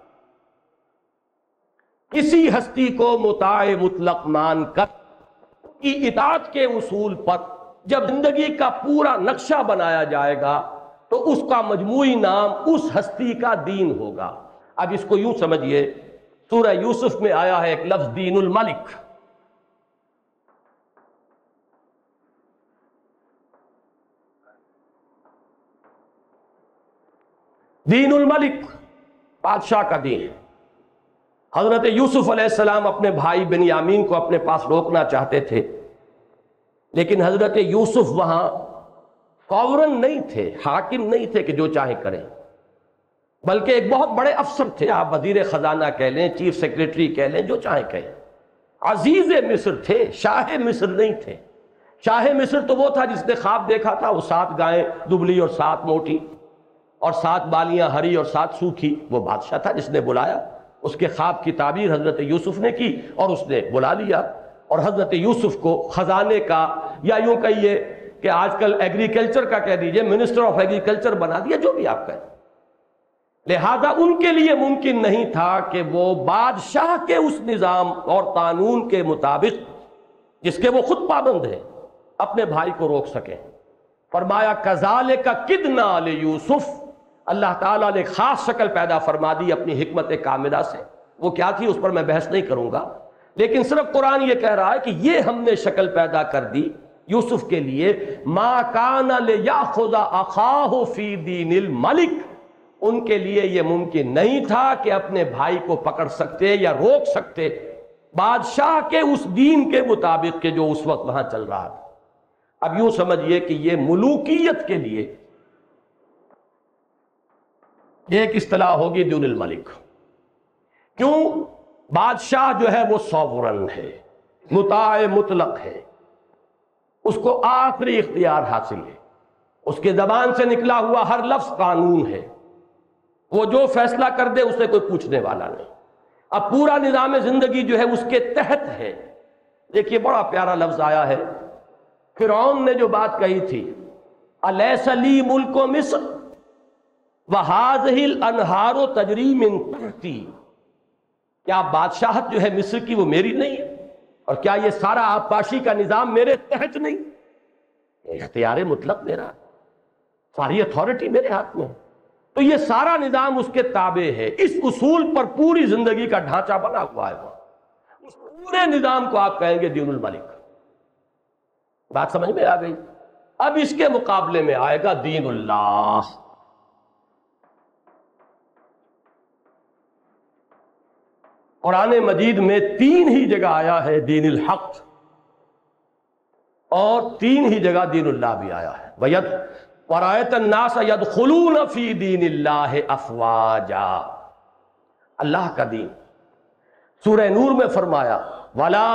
Speaker 1: کسی ہستی کو مطاع مطلق مان کر کی اطاعت کے اصول پر جب زندگی کا پورا نقشہ بنایا جائے گا تو اس کا مجموعی نام اس ہستی کا دین ہوگا۔ اب اس کو یوں سمجھیے، سورہ یوسف میں آیا ہے ایک لفظ دین الملک، دین الملک، بادشاہ کا دین۔ حضرت یوسف علیہ السلام اپنے بھائی بنیامین کو اپنے پاس روکنا چاہتے تھے، لیکن حضرت یوسف وہاں سوورن نہیں تھے، حاکم نہیں تھے کہ جو چاہیں کریں، بلکہ ایک بہت بڑے افسر تھے، آپ وزیر خزانہ کہہ لیں، چیف سیکریٹری کہہ لیں، جو چاہیں کہیں، عزیز مصر تھے، شاہ مصر نہیں تھے۔ شاہ مصر تو وہ تھا جس نے خواب دیکھا تھا، وہ 7 گائیں دبلی اور 7 موٹی اور 7 بالیاں ہری اور 7 سوکھی، وہ بادشاہ تھا جس نے بلایا، اس کے خواب کی تعبیر حضرت یوسف نے کی اور اس نے بلا لیا، اور حضرت یوسف کو خزانے کا، یا یوں کہیے کہ آج کل ایگریکلچر کا کہہ دیجئے، منسٹر آف ایگریکلچر بنا دیا، جو بھی آپ کہیں۔ لہذا ان کے لیے ممکن نہیں تھا کہ وہ بادشاہ کے اس نظام اور قانون کے مطابق جس کے وہ خود پابند ہیں اپنے بھائی کو روک سکیں۔ فرمایا کذالک کدنا لیوسف، اللہ تعالیٰ نے خاص شکل پیدا فرما دی اپنی حکمت کاملہ سے، وہ کیا تھی اس پر میں بحث نہیں کروں گا، لیکن صرف قرآن یہ کہہ رہا ہے کہ یہ ہم نے شکل پیدا کر دی یوسف کے لیے، ما کان لیأخذ اخاہ فی دین الملک، ان کے لیے یہ ممکن نہیں تھا کہ اپنے بھائی کو پکڑ سکتے یا روک سکتے بادشاہ کے اس دین کے مطابق کہ جو اس وقت وہاں چل رہا تھا۔ اب یوں سمجھئے کہ یہ ملوکیت کے لیے ایک اصطلاح ہوگی دین الملک۔ کیوں؟ بادشاہ جو ہے وہ سوورن ہے، مطاع مطلق ہے، اس کو آخری اختیار حاصل ہے، اس کے زبان سے نکلا ہوا ہر لفظ قانون ہے، وہ جو فیصلہ کر دے اسے کوئی پوچھنے والا نہیں۔ اب پورا نظام زندگی جو ہے اس کے تحت ہے۔ دیکھیے بڑا پیارا لفظ آیا ہے، فرعون نے جو بات کہی تھی، الیس لی ملک مصر وہذہ الانہار تجری من تحتی، کیا بادشاہت جو ہے مصر کی وہ میری نہیں ہے، اور کیا یہ سارا آبپاشی کا نظام میرے تحت نہیں؟ اختیار مطلق میرا، ساری اتھارٹی میرے ہاتھ میں، تو یہ سارا نظام اس کے تابع ہے۔ اس اصول پر پوری زندگی کا ڈھانچہ بنا ہوا ہے، اس پورے نظام کو آپ کہیں گے دین الملک۔ بات سمجھ میں آ گئی؟ اب اس کے مقابلے میں آئے گا دین اللہ۔ قرآن مجید میں 3 ہی جگہ آیا ہے دین الحق، اور 3 ہی جگہ دین اللہ بھی آیا ہے۔ وَرَأَيْتَ النَّاسَ يَدْخُلُونَ فِي دِينِ اللَّهِ أَفْوَاجًا، اللہ کا دین۔ سورہ نور میں فرمایا وَلَا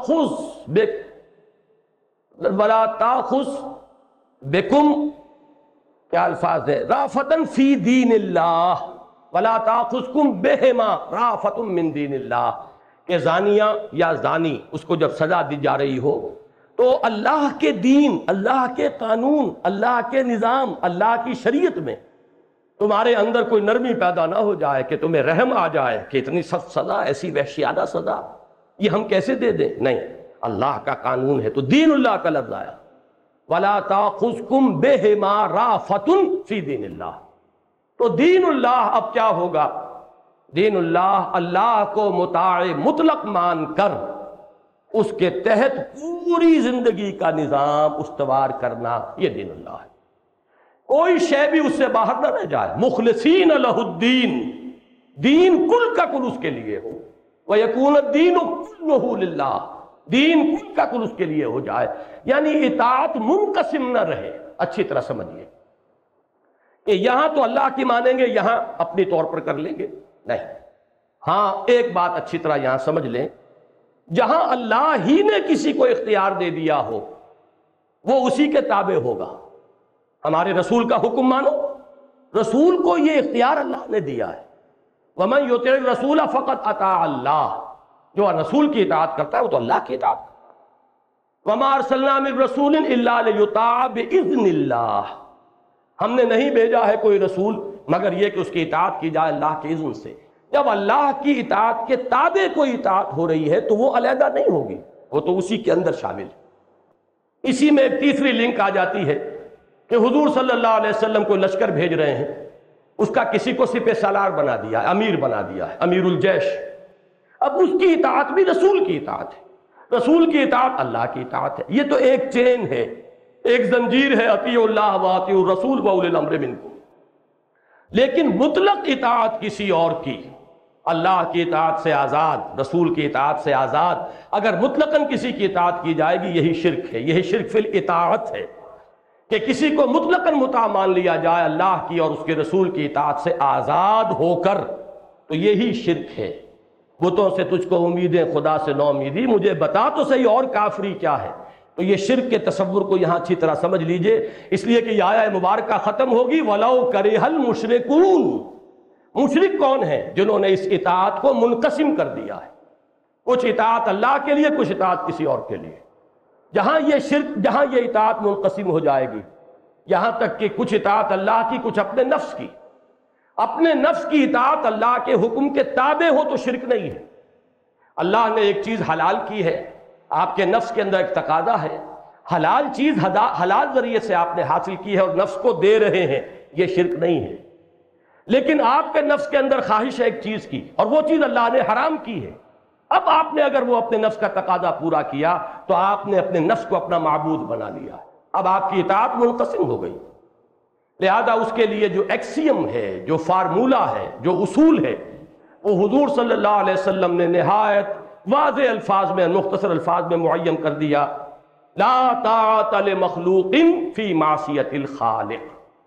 Speaker 1: تَأْخُذْ بِكُمْ، کیا الفاظ ہے، رَأْفَةً فِي دِينِ اللَّهِ وَلَا تَأْخُذْكُمْ بِهِمَا رَأْفَةٌ مِّن دِينِ اللَّهِ، کہ زانیہ یا زانی اس کو جب سزا دی جا رہی ہو تو اللہ کے دین، اللہ کے قانون، اللہ کے نظام، اللہ کی شریعت میں تمہارے اندر کوئی نرمی پیدا نہ ہو جائے کہ تمہیں رحم آ جائے کہ اتنی سخت سزا، ایسی وحشیانہ سزا، یہ ہم کیسے دے دیں؟ نہیں، اللہ کا قانون ہے تو دین اللہ کا لفظ آیا، وَلَا تَأْخُذْكُمْ بِهِمَا رَأْفَةٌ فِي دِینِ اللہ۔ تو دین اللہ اب کیا ہوگا؟ دین اللہ، اللہ کو مطاع مطلق مان کر اس کے تحت پوری زندگی کا نظام استوار کرنا، یہ دین اللہ ہے۔ کوئی شے بھی اس سے باہر نہ رہ جائے، مخلصین لہ الدین، دین کل کا کل اس کے لیے ہو، وَيَكُونَ الدِّينُ كُلُّهُ لِلَّهِ، دین کل کا کل اس کے لیے ہو جائے، یعنی اطاعت منقسم نہ رہے۔ اچھی طرح سمجھیے کہ یہاں تو اللہ کی مانیں گے، یہاں اپنی طور پر کر لیں گے، نہیں۔ ہاں ایک بات اچھی طرح یہاں سمجھ لیں، جہاں اللہ ہی نے کسی کو اختیار دے دیا ہو وہ اسی کے تابع ہوگا۔ ہمارے رسول کا حکم مانو، رسول کو یہ اختیار اللہ نے دیا ہے، وَمَن يُطِعِ الرَّسُولَ فَقَدْ أَطَاعَ اللَّهَ، جو رسول کی اطاعت کرتا ہے وہ تو اللہ کی اطاعت کرتا ہے۔ وَمَا أَرْسَلْنَا مِن رَّسُولٍ إِلَّا لِيُطَاعَ بِإِذْنِ اللَّهِ، ہم نے نہیں بھیجا ہے کوئی رسول مگر یہ کہ اس کی اطاعت کی جائے اللہ کے اذن سے۔ جب اللہ کی اطاعت کے تابع کوئی اطاعت ہو رہی ہے تو وہ علیحدہ نہیں ہوگی، وہ تو اسی کے اندر شامل ہے۔ اسی میں ایک تیسری لنک آ جاتی ہے کہ حضور صلی اللہ علیہ وسلم کو لشکر بھیج رہے ہیں، اس کا کسی کو سپہ سالار بنا دیا ہے، امیر بنا دیا ہے، امیر الجیش۔ اب اس کی اطاعت بھی رسول کی اطاعت ہے، رسول کی اطاعت اللہ کی اطاعت ہے۔ یہ تو ایک چین ہے، ایک زنجیر ہے، اطیعوا اللہ واطیعوا الرسول واولی الامر منکم۔ لیکن مطلق اطاعت کسی اور کی، اللہ کی اطاعت سے آزاد، رسول کی اطاعت سے آزاد، اگر مطلقاً کسی کی اطاعت کی جائے گی یہی شرک ہے، یہی شرک فی الاطاعت ہے کہ کسی کو مطلقاً مطاع مان لیا جائے اللہ کی اور اس کے رسول کی اطاعت سے آزاد ہو کر، تو یہی شرک ہے۔ بتوں سے تجھ کو امیدیں خدا سے نو امیدی، مجھے بتا تو صحیح اور کافری کیا ہے۔ تو یہ شرک کے تصور کو یہاں اچھی طرح سمجھ لیجئے، اس لیے کہ یہ آیہ مبارکہ ختم ہوگی وَلَوْ كَرِهَ الْمُشْرِكُونَ۔ مشرک کون ہیں؟ جنہوں نے اس اطاعت کو منقسم کر دیا ہے، کچھ اطاعت اللہ کے لیے، کچھ اطاعت کسی اور کے لیے۔ جہاں یہ شرک، جہاں یہ اطاعت منقسم ہو جائے گی، یہاں تک کہ کچھ اطاعت اللہ کی، کچھ اپنے نفس کی، اپنے نفس کی اطاعت اللہ کے حکم کے تابع ہو تو شرک نہیں ہے۔ اللہ نے ایک چیز حلال کی ہے، آپ کے نفس کے اندر ایک تقاضا ہے، حلال چیز حلال ذریعے سے آپ نے حاصل کی ہے اور نفس کو دے رہے ہیں، یہ شرک نہیں ہے۔ لیکن آپ کے نفس کے اندر خواہش ہے ایک چیز کی اور وہ چیز اللہ نے حرام کی ہے، اب آپ نے اگر وہ اپنے نفس کا تقاضا پورا کیا تو آپ نے اپنے نفس کو اپنا معبود بنا لیا، اب آپ کی اطاعت منقسم ہو گئی۔ لہذا اس کے لیے جو ایکسیم ہے، جو فارمولہ ہے، جو اصول ہے، وہ حضور صلی اللہ علیہ وسلم نے نہایت واضح الفاظ میں، مختصر الفاظ میں معین کر دیا، لا طاعت لمخلوق فی معصیت الخالق۔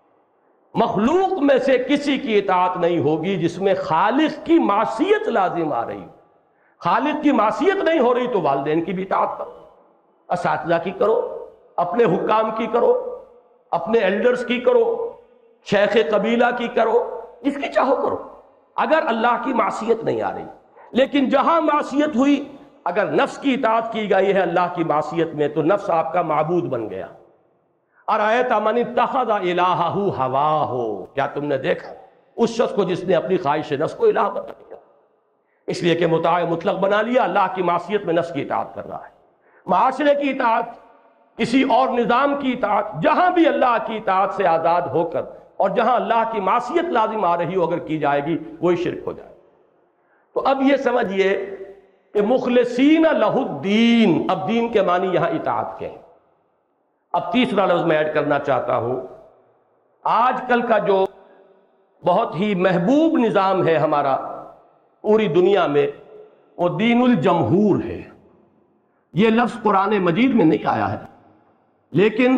Speaker 1: مخلوق میں سے کسی کی اطاعت نہیں ہوگی جس میں خالق کی معصیت لازم آ رہی۔ خالق کی معصیت نہیں ہو رہی تو والدین کی بھی اطاعت کرو، اساتذہ کی کرو، اپنے حکام کی کرو، اپنے ایلڈرز کی کرو، شیخ قبیلہ کی کرو، جس کی چاہو کرو، اگر اللہ کی معصیت نہیں آ رہی۔ لیکن جہاں معصیت ہوئی، اگر نفس کی اطاعت کی گئی ہے اللہ کی معصیت میں تو نفس آپ کا معبود بن گیا۔ ارأیت من اتخذ الہہ ہواہ، کیا تم نے دیکھا اس شخص کو جس نے اپنی خواہش نفس کو الہ بنا لیا، اس لیے کہ مطاع مطلق بنا لیا، اللہ کی معصیت میں نفس کی اطاعت کر رہا ہے۔ معاشرے کی اطاعت، کسی اور نظام کی اطاعت، جہاں بھی اللہ کی اطاعت سے آزاد ہو کر اور جہاں اللہ کی معصیت لازم آ رہی ہو اگر کی جائے گی وہی شرک ہو جائے۔ تو اب یہ سمجھیے کہ مخلصین لہ الدین، اب دین کے معنی یہاں اطاعت کے ہیں۔ اب تیسرا لفظ میں ایڈ کرنا چاہتا ہوں، آج کل کا جو بہت ہی محبوب نظام ہے ہمارا پوری دنیا میں، وہ دین الجمہور ہے۔ یہ لفظ قرآن مجید میں نہیں آیا ہے، لیکن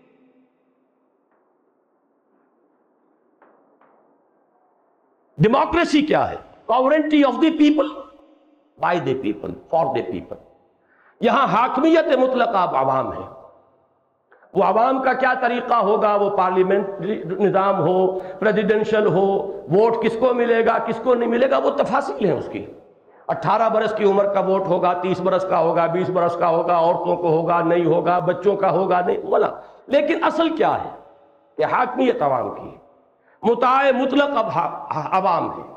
Speaker 1: ڈیموکریسی کیا ہے؟ Sovereignty of the people, by the people, for the people. یہاں حاکمیت مطلقہ اب عوام ہے۔ وہ عوام کا کیا طریقہ ہوگا، وہ پارلیمنٹ نظام ہو، پریزیڈنشل ہو، ووٹ کس کو ملے گا کس کو نہیں ملے گا، وہ تفاصیل ہیں اس کی۔ 18 برس کی عمر کا ووٹ ہوگا، 30 برس کا ہوگا، 20 برس کا ہوگا، عورتوں کو ہوگا نہیں ہوگا، بچوں کا ہوگا نہیں ہوگا، لیکن اصل کیا ہے کہ حاکمیت عوام کی، مطاع مطلق اب عوام ہے۔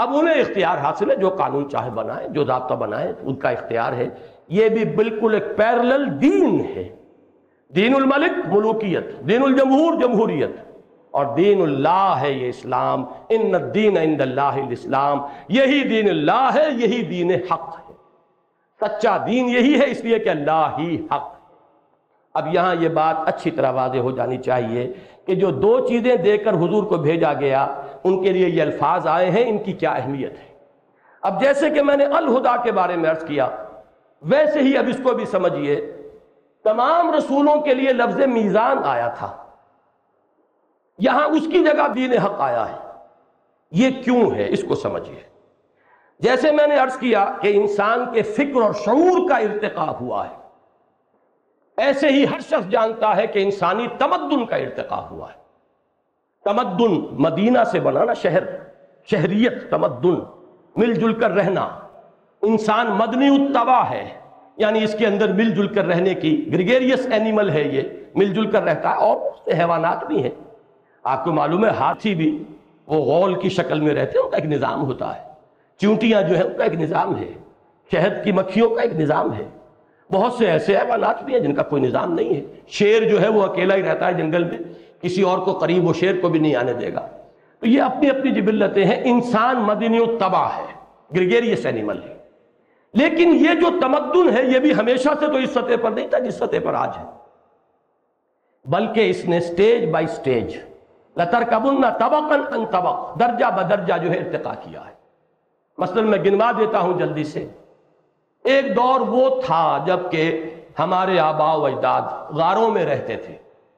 Speaker 1: اب انہیں اختیار حاصل ہے، جو قانون چاہے بنائے، جو ضابطہ بنائے، ان کا اختیار ہے۔ یہ بھی بالکل ایک پیرلل دین ہے۔ دین الملک ملوکیت، دین الجمہور جمہوریت، اور دین اللہ ہے یہ اسلام۔ ان الدین عند اللہ الاسلام، یہی دین اللہ ہے، یہی دین حق ہے۔ سچا دین یہی ہے، اس لیے کہ اللہ ہی حق ہے۔ اب یہاں یہ بات اچھی طرح واضح ہو جانی چاہیے کہ جو دو چیزیں دے کر حضور کو بھیجا گیا، ان کے لیے یہ الفاظ آئے ہیں، ان کی کیا اہمیت ہے۔ اب جیسے کہ میں نے الہدا کے بارے میں عرض کیا، ویسے ہی اب اس کو بھی سمجھیے، تمام رسولوں کے لیے لفظ میزان آیا تھا، یہاں اس کی جگہ دین حق آیا ہے۔ یہ کیوں ہے، اس کو سمجھیے۔ جیسے میں نے عرض کیا کہ انسان کے فکر اور شعور کا ارتقاء ہوا ہے، ایسے ہی ہر شخص جانتا ہے کہ انسانی تمدن کا ارتقاء ہوا ہے۔ تمدن مدینہ سے بنا نا، شہر، شہریت، تمدن، مل جل کر رہنا۔ انسان مدنی الطبع ہے، یعنی اس کے اندر مل جل کر رہنے کی، گریگیریس اینیمل ہے، یہ مل جل کر رہتا ہے، اور اس سے حیوانات بھی ہیں۔ آپ کو معلوم ہے ہاتھی بھی وہ غول کی شکل میں رہتے ہیں، ان کا ایک نظام ہوتا ہے۔ چونٹیاں جو ہیں ان کا ایک نظام ہے، شہد کی مکھیوں کا ایک نظام ہے۔ بہت سے ایسے حیوانات بھی ہیں جن کا کوئی نظام نہیں ہے۔ شیر جو ہے وہ اکیلا ہی رہتا ہے جنگل میں، کسی اور کو قریب وہ شیر کو بھی نہیں آنے دے گا۔ تو یہ اپنی اپنی جبلتیں ہیں۔ انسان مدنی الطبع ہے، گریگیریس اینیمل ہے۔ لیکن یہ جو تمدن ہے یہ بھی ہمیشہ سے تو اس سطح پر نہیں تھا جس سطح پر آج ہے، بلکہ اس نے سٹیج بائی سٹیج، لَتَرْكَبُنَّ طَبَقًا عَنْ طَبَقٍ، درجہ بدرجہ جو ہے ارتقاء کیا ہے۔ مثلا میں گنوا دیتا ہوں جلدی سے۔ ایک دور وہ تھا جب کہ ہمارے آباء و اجداد غاروں میں رہتے تھے۔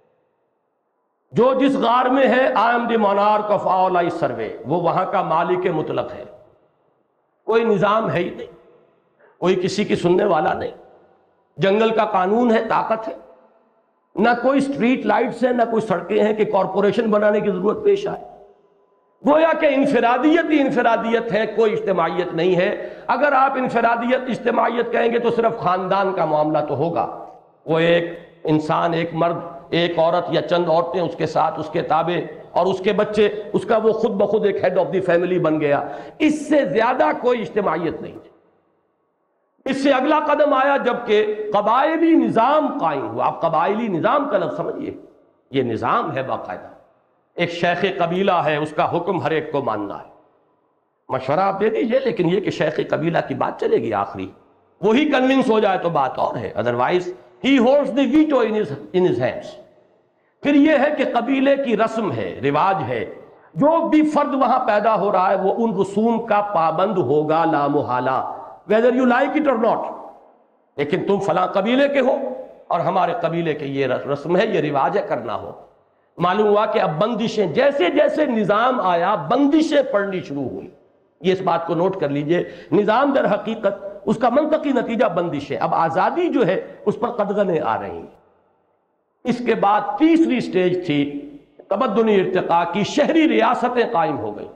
Speaker 1: جو جس غار میں ہے، I am the monarch of all I survey، وہ وہاں کا مالک مطلق ہے۔ کوئی نظام ہے ہی نہیں، کوئی کسی کی سننے والا نہیں، جنگل کا قانون ہے، طاقت ہے، نہ کوئی سٹریٹ لائٹس ہیں، نہ کوئی سڑکیں ہیں کہ کارپوریشن بنانے کی ضرورت پیش آئے۔ گویا کہ انفرادیت ہی انفرادیت ہے، کوئی اجتماعیت نہیں ہے۔ اگر آپ انفرادیت اجتماعیت کہیں گے تو صرف خاندان کا معاملہ تو ہوگا، وہ ایک انسان، ایک مرد، ایک عورت یا چند عورتیں اس کے ساتھ، اس کے تابع، اور اس کے بچے، اس کا وہ خود بخود ایک ہیڈ آف دی فیملی بن گیا۔ اس سے زیادہ کوئی اجتماعیت نہیں تھی۔ اس سے اگلا قدم آیا جب کہ قبائلی نظام قائم ہوا۔ آپ قبائلی نظام کا لفظ سمجھیے، یہ نظام ہے باقاعدہ، ایک شیخ قبیلہ ہے، اس کا حکم ہر ایک کو ماننا ہے۔ مشورہ آپ دے دیجئے، لیکن یہ کہ شیخ قبیلہ کی بات چلے گی آخری، وہی کنونس ہو جائے تو بات اور ہے، otherwise he holds the veto in his hands۔ پھر یہ ہے کہ قبیلے کی رسم ہے، رواج ہے، جو بھی فرد وہاں پیدا ہو رہا ہے وہ ان رسوم کا پابند ہوگا لا محالہ، whether you like it or not۔ لیکن تم فلاں قبیلے کے ہو اور ہمارے قبیلے کے یہ رسم ہے، یہ رواج ہے، کرنا ہو۔ معلوم ہوا کہ اب بندشیں، جیسے جیسے نظام آیا بندشیں پڑنی شروع ہوئی۔ یہ اس بات کو نوٹ کر لیجئے، نظام در حقیقت اس کا منطقی نتیجہ بندشیں، اب آزادی جو ہے اس پر قدغنیں آ رہی ہیں۔ اس کے بعد تیسری سٹیج تھی تمدنی ارتقاء کی، شہری ریاستیں قائم ہو گئیں۔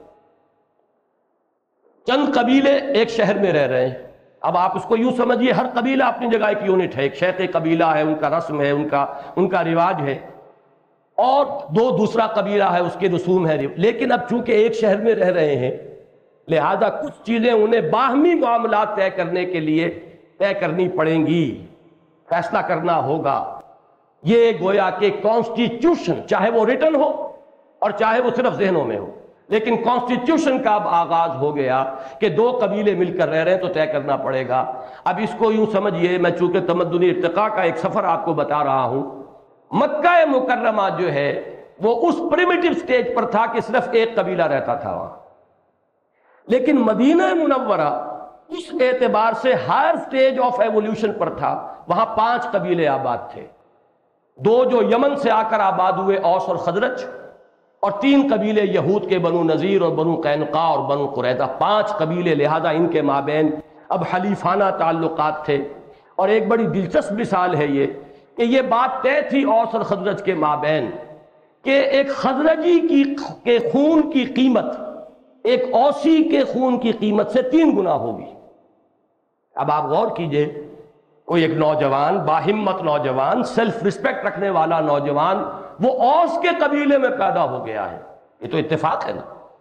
Speaker 1: چند قبیلے ایک شہر میں رہ رہے ہیں۔ اب آپ اس کو یوں سمجھیے، ہر قبیلہ اپنی جگہ ایک یونٹ ہے، ایک شیخ قبیلہ ہے، ان کا رسم ہے، ان کا رواج ہے، اور دوسرا قبیلہ ہے، اس کے رسوم ہے۔ لیکن اب چونکہ ایک شہر میں رہ رہے ہیں، لہذا کچھ چیزیں انہیں باہمی معاملات طے کرنے کے لیے طے کرنی پڑیں گی، فیصلہ کرنا ہوگا۔ یہ گویا کہ کانسٹیٹیوشن، چاہے وہ ریٹن ہو اور چاہے وہ صرف ذہنوں میں ہو، لیکن کانسٹیٹیوشن کا اب آغاز ہو گیا کہ دو قبیلے مل کر رہ رہے ہیں تو طے کرنا پڑے گا۔ اب اس کو یوں سمجھیے، میں چونکہ تمدنی ارتقاء کا ایک سفر آپ کو بتا رہا ہوں، مکہ مکرمہ جو ہے وہ اس پریمیٹیو سٹیج پر تھا کہ صرف ایک قبیلہ رہتا تھا وہاں، لیکن مدینہ منورہ اس اعتبار سے ہائر سٹیج آف ایولیوشن پر تھا۔ وہاں 5 قبیلے آباد تھے، 2 جو یمن سے آ کر آباد ہوئے، اوس اور خزرج، اور 3 قبیلے یہود کے، بنو نذیر اور بنو قینقاع اور بنو قریظہ، 5 قبیلے، لہذا ان کے مابین اب حلیفانہ تعلقات تھے۔ اور ایک بڑی دلچسپ مثال ہے یہ کہ یہ بات طے تھی اوس اور خزرج کے مابین کہ ایک خزرجی کے خون کی قیمت ایک اوسی کے خون کی قیمت سے 3 گنا ہوگی۔ اب آپ غور کیجئے، کوئی ایک نوجوان، باہمت نوجوان، سیلف ریسپیکٹ رکھنے والا نوجوان، وہ اوس کے قبیلے میں پیدا ہو گیا ہے، یہ تو اتفاق ہے نا۔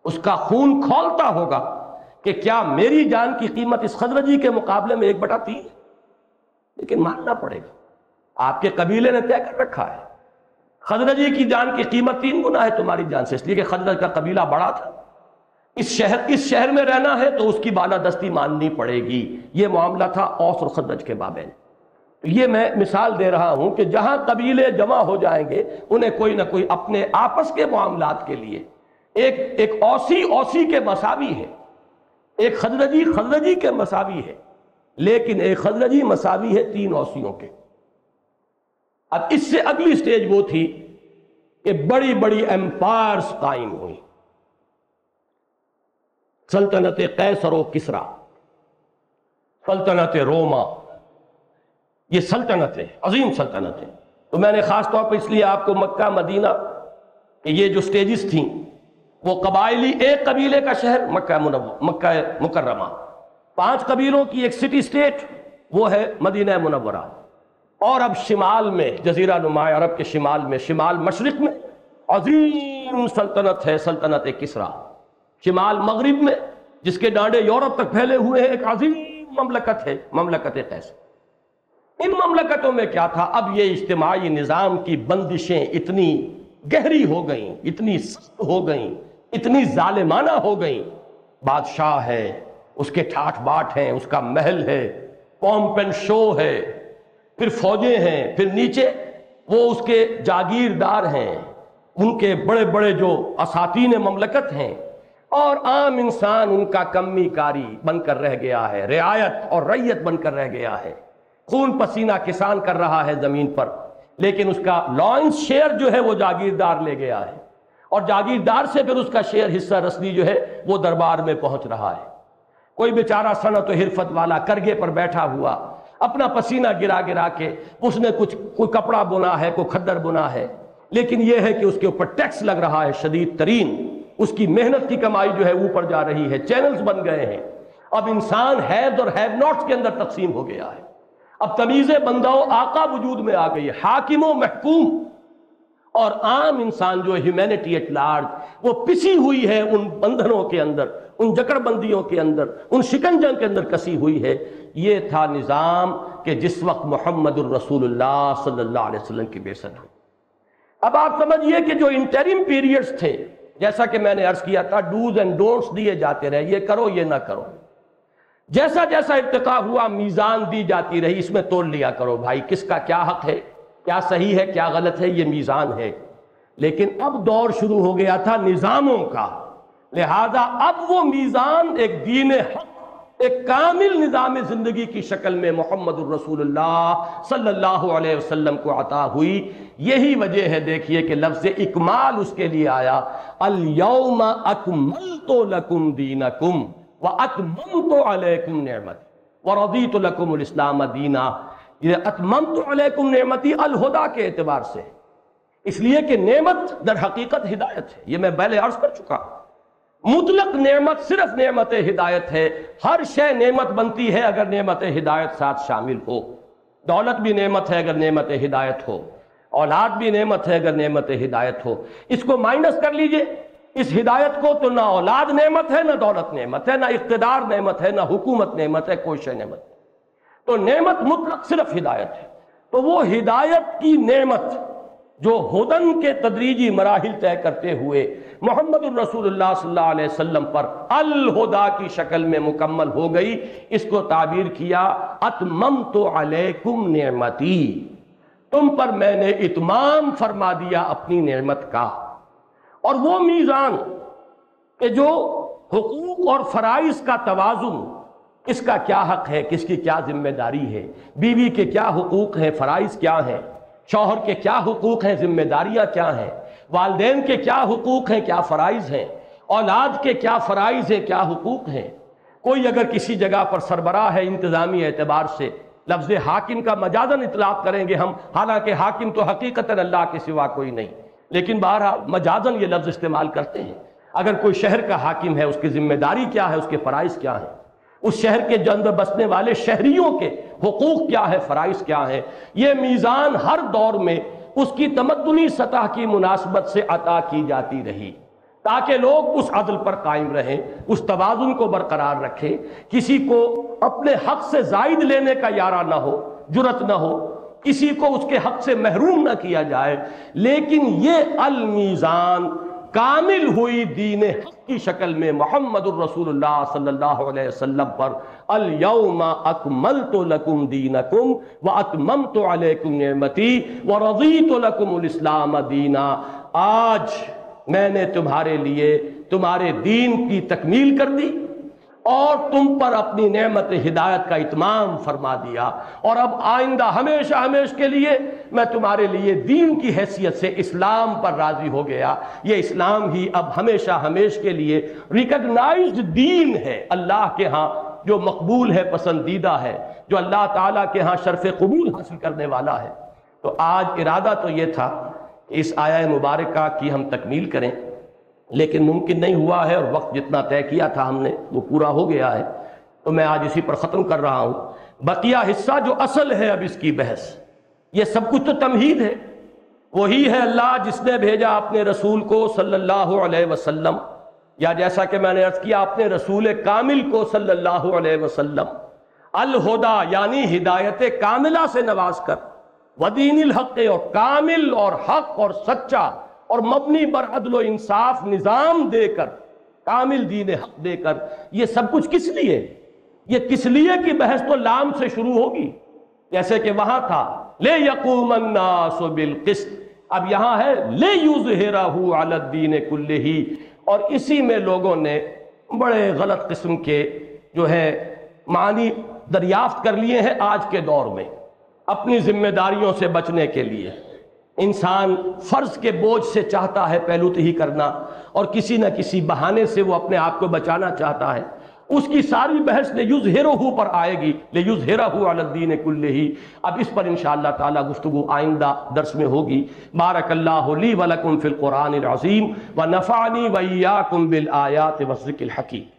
Speaker 1: اس کا خون کھولتا ہوگا کہ کیا میری جان کی قیمت اس خزرجی کے مقابلے میں 1/3 ہے؟ لیکن ماننا پڑے گا، آپ کے قبیلے نے طے کر رکھا ہے خزرجی کی جان کی قیمت 3 گنا ہے تمہاری جان سے، اس لیے کہ خزرج کا قبیلہ بڑا تھا، اس شہر میں رہنا ہے تو اس کی بالادستی ماننی پڑے گی۔ یہ معاملہ تھا اوس اور خزرج کے مابین۔ یہ میں مثال دے رہا ہوں کہ جہاں قبیلے جمع ہو جائیں گے انہیں کوئی نہ کوئی اپنے آپس کے معاملات کے لیے ایک اوسی کے مساوی ہے، ایک خزرجی کے مساوی ہے، لیکن ایک خزرجی مساوی ہے 3 اوسیوں کے۔ اب اس سے اگلی سٹیج وہ تھی کہ بڑی بڑی ایمپائرز قائم ہوئی، سلطنت قیصر و کسریٰ، سلطنت روما، یہ سلطنتیں عظیم سلطنتیں۔ تو میں نے خاص طور پر اس لیے آپ کو مکہ مدینہ کہ یہ جو سٹیجز تھیں وہ قبائلی، ایک قبیلے کا شہر مکہ مکرمہ، 5 قبیلوں کی ایک سٹی سٹیٹ وہ ہے مدینہ منورہ، اور اب شمال میں جزیرہ نما عرب کے شمال میں، شمال مشرق میں عظیم سلطنت ہے سلطنت کسریٰ، شمال مغرب میں جس کے ڈانڈے یورپ تک پھیلے ہوئے ہیں ایک عظیم مملکت ہے مملکت قیصر۔ ان مملکتوں میں کیا تھا، اب یہ اجتماعی نظام کی بندشیں اتنی گہری ہو گئیں، اتنی سخت ہو گئیں، اتنی ظالمانہ ہو گئیں، بادشاہ ہے، اس کے ٹھاٹھ باٹ ہیں، اس کا محل ہے، پومپ اینڈ شو ہے، پھر فوجیں ہیں، پھر نیچے وہ اس کے جاگیردار ہیں، ان کے بڑے بڑے جو اساتین مملکت ہیں، اور عام انسان ان کا کمی کاری بن کر رہ گیا ہے، رعایت اور رعیت بن کر رہ گیا ہے، خون پسینہ کسان کر رہا ہے زمین پر، لیکن اس کا لائنس شیئر جو ہے وہ جاگیردار لے گیا ہے، اور جاگیردار سے پھر اس کا شیئر حصہ رسنی جو ہے وہ دربار میں پہنچ رہا ہے۔ کوئی بیچارہ صنعت و حرفت والا کرگے پر بیٹھا ہوا اپنا پسینہ گرا گرا کے اس نے کوئی کپڑا بنا ہے، کوئی کھدر بنا ہے، لیکن یہ ہے کہ اس کے اوپر ٹیکس لگ رہا ہے شدید ترین، اس کی محنت کی کمائی جو ہے اوپر جا رہی ہے، چینلز بن گئے ہیں۔ اب انسان ہیوز اور ہیو ناٹس کے اندر تقسیم ہو گیا ہے، اب تمیز بندہ و آقا وجود میں آ گئی ہے، حاکم و محکوم، اور عام انسان جو ہیومینٹی ایٹ لارج وہ پسی ہوئی ہے ان بندھنوں کے اندر، ان جکڑ بندیوں کے اندر، ان شکنجوں کے اندر کسی ہوئی ہے۔ یہ تھا نظام کہ جس وقت محمد الرسول اللہ صلی اللہ علیہ وسلم کی بعثت ہوئی۔ اب آپ سمجھئے کہ جو انٹرم پیریڈز تھے، جیسا کہ میں نے عرض کیا تھا، ڈوز اینڈ ڈونٹس دیے جاتے رہے، یہ کرو یہ نہ کرو، جیسا جیسا ارتقا ہوا میزان دی جاتی رہی، اس میں تول لیا کرو بھائی کس کا کیا حق ہے، کیا صحیح ہے کیا غلط ہے، یہ میزان ہے۔ لیکن اب دور شروع ہو گیا تھا نظاموں کا، لہذا اب وہ میزان ایک دین حق، ایک کامل نظام زندگی کی شکل میں محمد الرسول اللہ صلی اللہ علیہ وسلم کو عطا ہوئی۔ یہی وجہ ہے دیکھیے کہ لفظ اکمال اس کے لیے آیا، الیوم اکملت لکم دینکم واتممت علیکم نعمتی ورضیت لکم الاسلام دینا۔ یہ اتممت علیکم نعمتی الہدا کے اعتبار سے، اس لیے کہ نعمت در حقیقت ہدایت ہے، یہ میں پہلے عرض کر چکا۔ مطلق نعمت صرف نعمت ہدایت ہے، ہر شے نعمت بنتی ہے اگر نعمت ہدایت ساتھ شامل ہو، دولت بھی نعمت ہے اگر نعمت ہدایت ہو، اولاد بھی نعمت ہے اگر نعمت ہدایت ہو۔ اس کو مائنس کر لیجئے اس ہدایت کو، تو نہ اولاد نعمت ہے، نہ دولت نعمت ہے، نہ اقتدار نعمت ہے، نہ حکومت نعمت ہے، کوئی شے نعمت ہے۔ تو نعمت مطلق صرف ہدایت ہے۔ تو وہ ہدایت کی نعمت جو ہدن کے تدریجی مراحل طے کرتے ہوئے محمد الرسول اللہ صلی اللہ علیہ وسلم پر الہدا کی شکل میں مکمل ہو گئی، اس کو تعبیر کیا اتممت علیکم نعمتی، تم پر میں نے اتمام فرما دیا اپنی نعمت کا۔ اور وہ میزان کہ جو حقوق اور فرائض کا توازن، کس کا کیا حق ہے، کس کی کیا ذمہ داری ہے، بیوی کے کیا حقوق ہیں، فرائض کیا ہیں، شوہر کے کیا حقوق ہیں، ذمہ داریاں کیا ہیں، والدین کے کیا حقوق ہیں، کیا فرائض ہیں، اولاد کے کیا فرائض ہیں، کیا حقوق ہیں۔ کوئی اگر کسی جگہ پر سربراہ ہے انتظامی اعتبار سے، لفظ حاکم کا مجازاً اطلاق کریں گے ہم، حالانکہ حاکم تو حقیقتاً اللہ کے سوا کوئی نہیں، لیکن بہرحال مجازاً یہ لفظ استعمال کرتے ہیں۔ اگر کوئی شہر کا حاکم ہے، اس کی ذمہ داری کیا ہے، اس کے فرائض کیا ہیں، اس شہر کے اندر بسنے والے شہریوں کے حقوق کیا ہے، فرائض کیا ہیں۔ یہ میزان ہر دور میں اس کی تمدنی سطح کی مناسبت سے عطا کی جاتی رہی۔ تاکہ لوگ اس عدل پر قائم رہیں، اس توازن کو برقرار رکھیں، کسی کو اپنے حق سے زائد لینے کا یارہ نہ ہو، جرت نہ ہو، کسی کو اس کے حق سے محروم نہ کیا جائے۔ لیکن یہ المیزان کامل ہوئی دین حق کی شکل میں محمد الرسول اللہ صلی اللہ علیہ وسلم پر، الیوم اکملت لکم دینکم واتممت علیکم نعمتی ورضیت لکم الاسلام دینا۔ آج میں نے تمہارے لیے تمہارے دین کی تکمیل کر دی اور تم پر اپنی نعمت ہدایت کا اتمام فرما دیا، اور اب آئندہ ہمیشہ ہمیشہ کے لیے میں تمہارے لیے دین کی حیثیت سے اسلام پر راضی ہو گیا۔ یہ اسلام ہی اب ہمیشہ ہمیشہ کے لیے ریکگنائزڈ دین ہے اللہ کے ہاں، جو مقبول ہے، پسندیدہ ہے، جو اللہ تعالیٰ کے ہاں شرف قبول حاصل کرنے والا ہے۔ تو آج ارادہ تو یہ تھا کہ اس آیہ مبارکہ کی ہم تکمیل کریں، لیکن ممکن نہیں ہوا ہے، اور وقت جتنا طے کیا تھا ہم نے وہ پورا ہو گیا ہے، تو میں آج اسی پر ختم کر رہا ہوں۔ بقیہ حصہ جو اصل ہے اب اس کی بحث، یہ سب کچھ تو تمہید ہے۔ وہی ہے اللہ جس نے بھیجا اپنے رسول کو صلی اللہ علیہ وسلم، یا جیسا کہ میں نے عرض کیا اپنے رسول کامل کو صلی اللہ علیہ وسلم، الہدا یعنی ہدایت کاملہ سے نواز کر، ودین الحق اور کامل اور حق اور سچا اور مبنی بر عدل و انصاف نظام دے کر، کامل دین حق دے کر۔ یہ سب کچھ کس لیے؟ یہ کس لیے کی بحث تو لام سے شروع ہوگی، جیسے کہ وہاں تھا لے یقوم الناس بالقسط، اب یہاں ہے لے یظہرہ علی الدین کلہ، اور اسی میں لوگوں نے بڑے غلط قسم کے جو ہے معنی دریافت کر لیے ہیں آج کے دور میں۔ اپنی ذمہ داریوں سے بچنے کے لیے انسان فرض کے بوجھ سے چاہتا ہے پہلو تہی کرنا، اور کسی نہ کسی بہانے سے وہ اپنے آپ کو بچانا چاہتا ہے۔ اس کی ساری بحث لیظہرہ پر آئے گی، لیظہرہ علی الدین کلہ۔ اب اس پر انشاءاللہ تعالی گفتگو آئندہ درس میں ہوگی۔ بارک اللہ لی ولکم فی القرآن العظیم ونفعنی وإیاکم بالآیات والذکر الحکیم۔